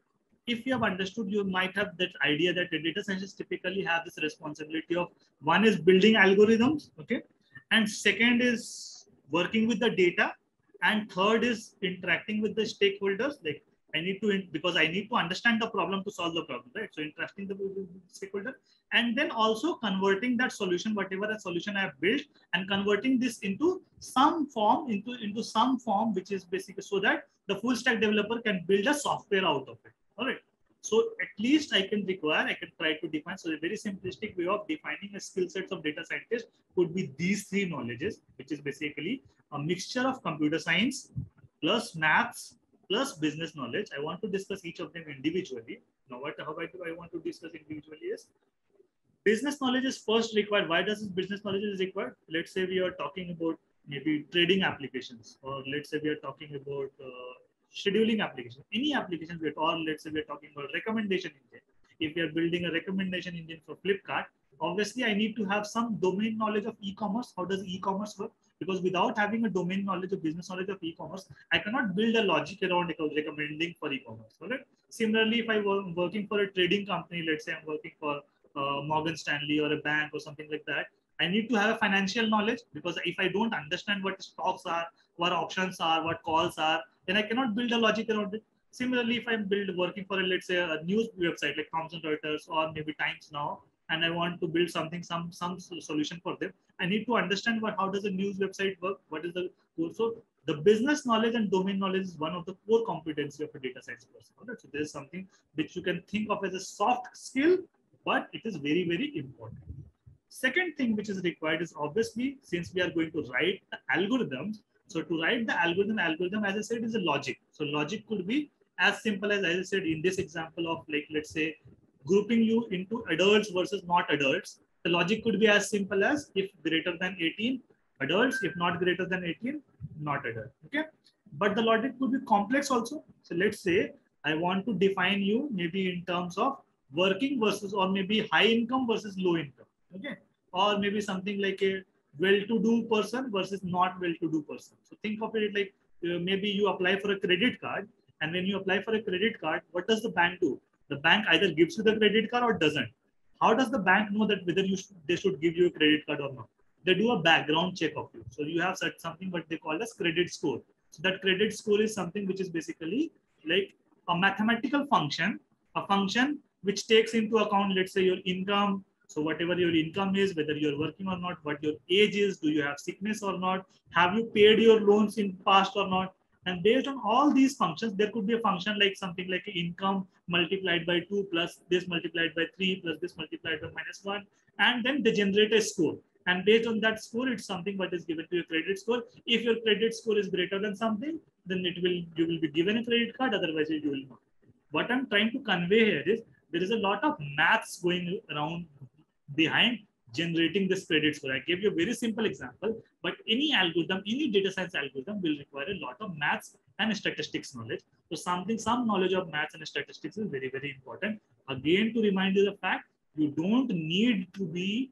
if you have understood, you might have that idea that the data scientists typically have this responsibility of, one is building algorithms, okay, and second is working with the data, and third is interacting with the stakeholders. Like I need to, because I need to understand the problem to solve the problem, right? So interacting the stakeholder, and then also converting that solution, whatever a solution I have built, and converting this into some form, into some form, which is basically so that the full stack developer can build a software out of it. All right. So at least I can try to define. So a very simplistic way of defining a skill sets of data scientists could be these three knowledges, which is basically a mixture of computer science plus maths plus business knowledge. I want to discuss each of them individually. Now, how I want to discuss individually is business knowledge is first required. Why does this business knowledge is required? Let's say we are talking about maybe trading applications, or let's say we are talking about scheduling applications, any applications, or let's say we are talking about recommendation engine. If we are building a recommendation engine for Flipkart, obviously I need to have some domain knowledge of e-commerce. How does e-commerce work? Because without having a domain knowledge of business knowledge of e-commerce, I cannot build a logic around recommending for e-commerce. All right. Similarly, if I were working for a trading company, let's say I'm working for Morgan Stanley or a bank or something like that, I need to have a financial knowledge, because if I don't understand what stocks are, what options are, what calls are, then I cannot build a logic around it. Similarly, if I'm working for let's say a news website like Thomson Reuters or maybe Times Now, and I want to build something, some solution for them, I need to understand how does a news website work, what is the goal. So the business knowledge and domain knowledge is one of the core competency of a data science person. Right? So there is something which you can think of as a soft skill, but it is very, very important. Second thing which is required is, obviously, since we are going to write the algorithms, so to write the algorithm, as I said, is a logic. So logic could be as simple as I said in this example of, like, let's say, grouping you into adults versus not adults. The logic could be as simple as if greater than 18, adults, if not greater than 18, not adult. Okay. But the logic could be complex also. So let's say I want to define you maybe in terms of working versus, or maybe high income versus low income. Okay. Or maybe something like a well-to-do person versus not well-to-do person. So think of it like maybe you apply for a credit card, and when you apply for a credit card, what does the bank do? The bank either gives you the credit card or doesn't. How does the bank know that whether they should give you a credit card or not? They do a background check of you. So you have something what they call as credit score. So that credit score is something which is basically like a mathematical function, a function which takes into account, let's say, your income. So whatever your income is, whether you're working or not, what your age is, do you have sickness or not, have you paid your loans in past or not? And based on all these functions, there could be a function like something like income multiplied by 2 plus this multiplied by 3 plus this multiplied by -1, and then they generate a score. And based on that score, it's something what is given to your credit score. If your credit score is greater than something, then you will be given a credit card. Otherwise, you will not. What I'm trying to convey here is there is a lot of maths going around behind generating this credit score. I gave you a very simple example, but any algorithm, any data science algorithm will require a lot of maths and statistics knowledge. So some knowledge of maths and statistics is very, very important. Again, to remind you the fact, you don't need to be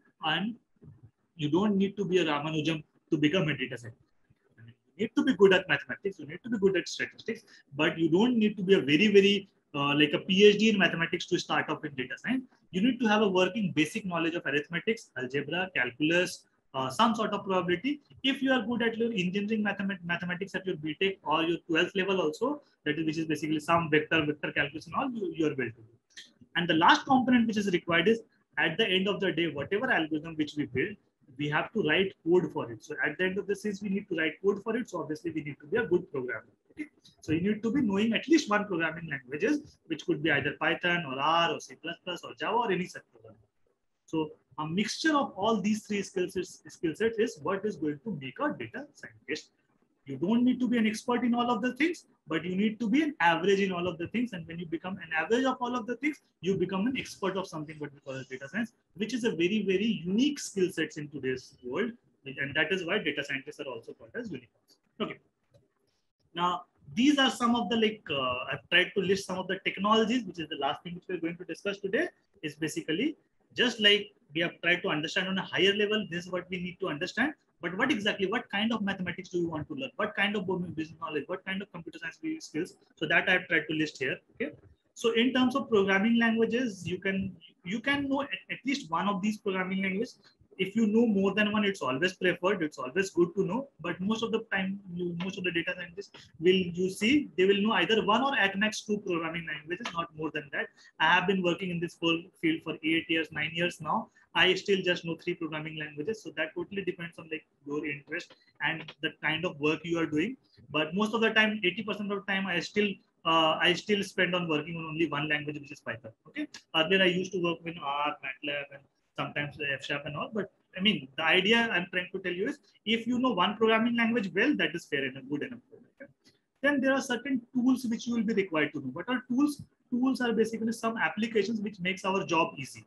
a Ramanujam to become a data scientist. You need to be good at mathematics, you need to be good at statistics, but you don't need to be a very, very like a PhD in mathematics to start off in data science. You need to have a working basic knowledge of arithmetics, algebra, calculus, some sort of probability. If you are good at your engineering mathematics at your BTech or your 12th level also, which is basically some vector calculus and all, you are well to do. And the last component which is required is, at the end of the day, whatever algorithm which we build, we have to write code for it. So at the end of the since we need to write code for it, so obviously we need to be a good programmer. Okay? So you need to be knowing at least one programming languages, which could be either Python or R or C++ or Java or any such program. So a mixture of all these three skill sets is what is going to make a data scientist. You don't need to be an expert in all of the things, but you need to be an average in all of the things. And when you become an average of all of the things, you become an expert of something what we call as data science, which is a very, very unique skill sets in today's world. And that is why data scientists are also called as unicorns. Okay. Now, these are some of the I've tried to list some of the technologies, which is the last thing which we're going to discuss today, is basically just like we have tried to understand on a higher level, this is what we need to understand. But what kind of mathematics do you want to learn? What kind of business knowledge? What kind of computer science skills? So that I've tried to list here. Okay. So in terms of programming languages, you can know at least one of these programming languages. If you know more than one, it's always preferred. It's always good to know. But most of the time, most of the data scientists they will know either one or at max two programming languages, not more than that. I have been working in this whole field for 8 years, 9 years now. I still just know 3 programming languages. So that totally depends on like your interest and the kind of work you are doing. But most of the time, 80% of the time, I still spend on working on only one language, which is Python. Okay. Earlier, I used to work with R, MATLAB, and sometimes F# and all. But I mean, the idea I'm trying to tell you is, if you know one programming language well, that is fair enough, good enough. Okay? Then there are certain tools which you will be required to know. What are tools? Tools are basically some applications which makes our job easy.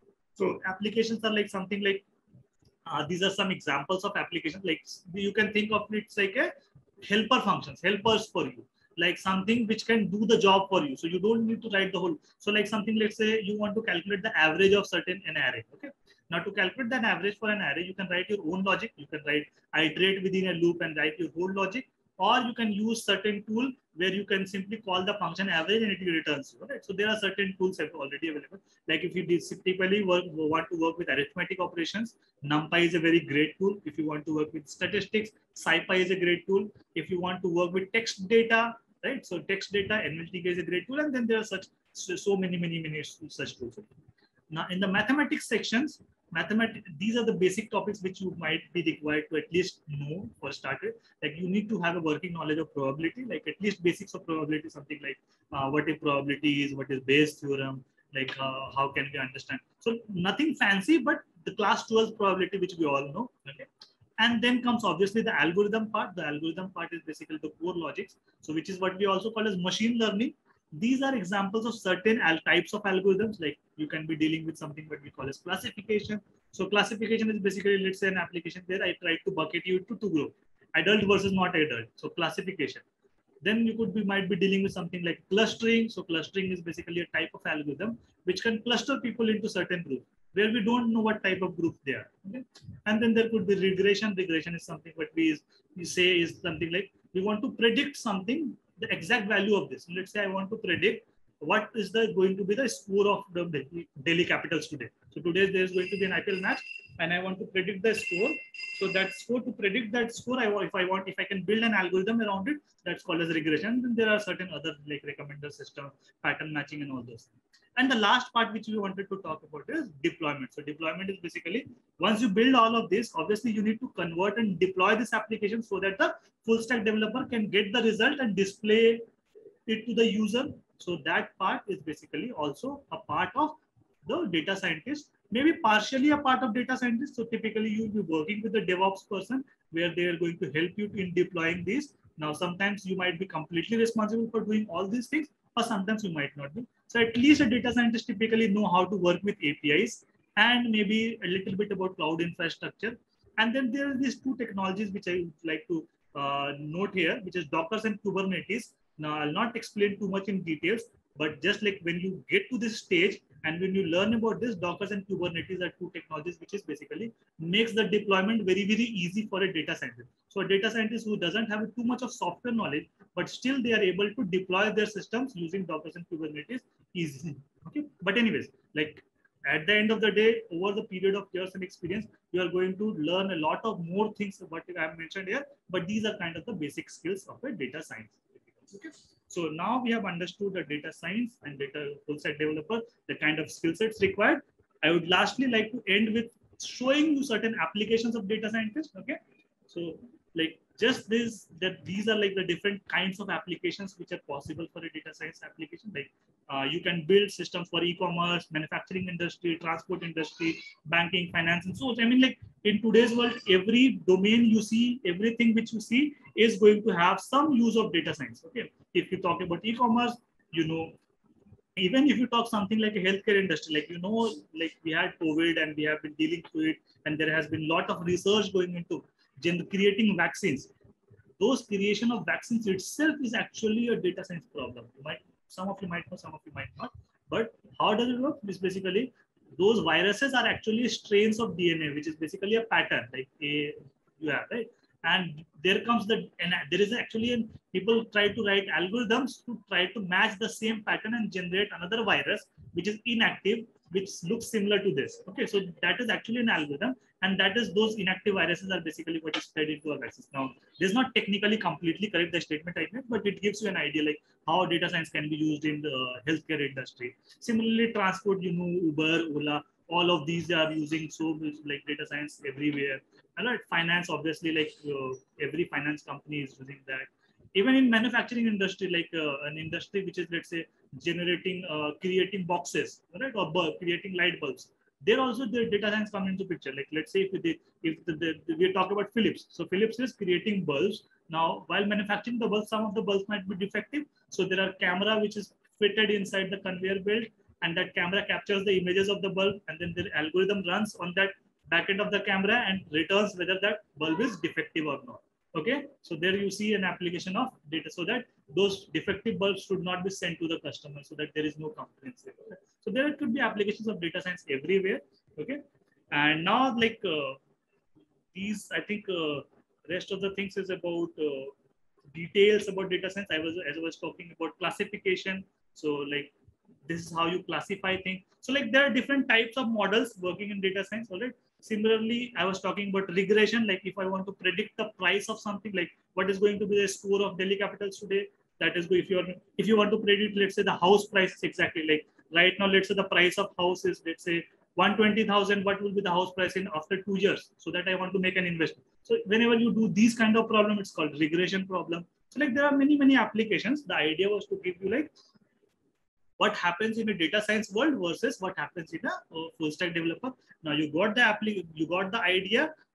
So applications are like something like, these are some examples of applications. Like you can think of it like a helper functions, helpers for you, like something which can do the job for you. So you don't need to write the whole. So like something, let's say you want to calculate the average of an array. Okay. Now to calculate that average for an array, you can write your own logic. You can iterate within a loop and write your whole logic. Or you can use certain tool where you can simply call the function average and it returns you. Right? So there are certain tools already available. Like if you typically want to work with arithmetic operations, NumPy is a very great tool. If you want to work with statistics, SciPy is a great tool. If you want to work with text data, right? So text data, NLTK is a great tool. And then there are so many such tools. Now in the mathematics sections, these are the basic topics which you might be required to at least know for starters. Like you need to have a working knowledge of probability, like at least basics of probability, something like what a probability is, what is Bayes theorem, like how can we understand. So nothing fancy, but the class 12 probability, which we all know. Okay. And then comes obviously the algorithm part. The algorithm part is basically the core logics. So which is what we also call as machine learning. These are examples of certain types of algorithms. Like you can be dealing with something what we call as classification. So classification is basically, let's say, an application where I try to bucket you into two groups, adult versus not adult. So classification. Then you might be dealing with something like clustering. So clustering is basically a type of algorithm which can cluster people into certain groups where we don't know what type of group they are. Okay? And then there could be regression. Regression is something what we say is something like we want to predict something, the exact value of this. Let's say I want to predict what is going to be the score of the Delhi Capitals today. So today there is going to be an IPL match, and I want to predict the score. So that score, to predict that score, if I can build an algorithm around it, that's called as regression. Then there are certain other like recommender system, pattern matching, and all those things. And the last part which we wanted to talk about is deployment. So deployment is basically, once you build all of this, obviously you need to convert and deploy this application so that the full stack developer can get the result and display it to the user. So that part is basically also a part of the data scientist, maybe partially a part of data scientist. So typically you'll be working with the DevOps person where they are going to help you in deploying this. Now, sometimes you might be completely responsible for doing all these things, or sometimes you might not be. So at least a data scientist typically know how to work with APIs and maybe a little bit about cloud infrastructure. And then there are these two technologies which I would like to note here, which is Docker and Kubernetes. Now, I'll not explain too much in details, but just like when you get to this stage and when you learn about this, Docker and Kubernetes are two technologies which is basically makes the deployment very, very easy for a data scientist. So a data scientist who doesn't have too much of software knowledge, but still they are able to deploy their systems using Docker and Kubernetes easily. Okay, but anyways, like at the end of the day, over the period of years and experience, you are going to learn a lot of more things what I have mentioned here, but these are kind of the basic skills of a data science. Okay. So now we have understood the data science and data full stack developer, the kind of skill sets required. I would lastly like to end with showing you certain applications of data scientists. Okay. So like just these are like the different kinds of applications which are possible for a data science application. Like you can build systems for e-commerce, manufacturing industry, transport industry, banking, finance, and so on. I mean, like in today's world, every domain you see, everything which you see is going to have some use of data science. Okay. If you talk about e-commerce, you know, even if you talk something like a healthcare industry, like, you know, like we had COVID and we have been dealing with it, and there has been a lot of research going into creating vaccines. Those creation of vaccines itself is actually a data science problem. Some of you might know, some of you might not. But how does it work? It's basically those viruses are actually strains of DNA, which is basically a pattern like you have, right? And there comes and there is actually people try to write algorithms to try to match the same pattern and generate another virus which is inactive, which looks similar to this. Okay, so that is actually an algorithm, and that is those inactive viruses are basically what is fed into a vaccine. Now, this is not technically completely correct, the statement I made, but it gives you an idea like how data science can be used in the healthcare industry. Similarly, transport, Uber, Ola, all of these are using like data science everywhere. And right, finance, obviously, like every finance company is using that. Even in manufacturing industry, like an industry which is, let's say, creating boxes, right, or creating light bulbs, there also the data science come into picture. Like, let's say if we talk about Philips, so Philips is creating bulbs. Now, while manufacturing the bulbs, some of the bulbs might be defective, so there are camera which is fitted inside the conveyor belt, and that camera captures the images of the bulb, and then the algorithm runs on that back end of the camera and returns whether that bulb is defective or not. Okay, so there you see an application of data, so that those defective bulbs should not be sent to the customer, so that there is no complaints. So there could be applications of data science everywhere. Okay, and now like these, I think rest of the things is about details about data science. As I was talking about classification. So like this is how you classify things. So like there are different types of models working in data science. All right. Similarly, I was talking about regression. Like if I want to predict the price of something, like what is going to be the score of Delhi Capitals today, that is good. If you want to predict, let's say the house price exactly, like right now, let's say the price of house is, let's say 120,000, what will be the house price in after 2 years, so that I want to make an investment. So whenever you do these kind of problem, it's called regression problem. So like there are many applications. The idea was to give you like what happens in a data science world versus what happens in a full stack developer. Now you got the idea.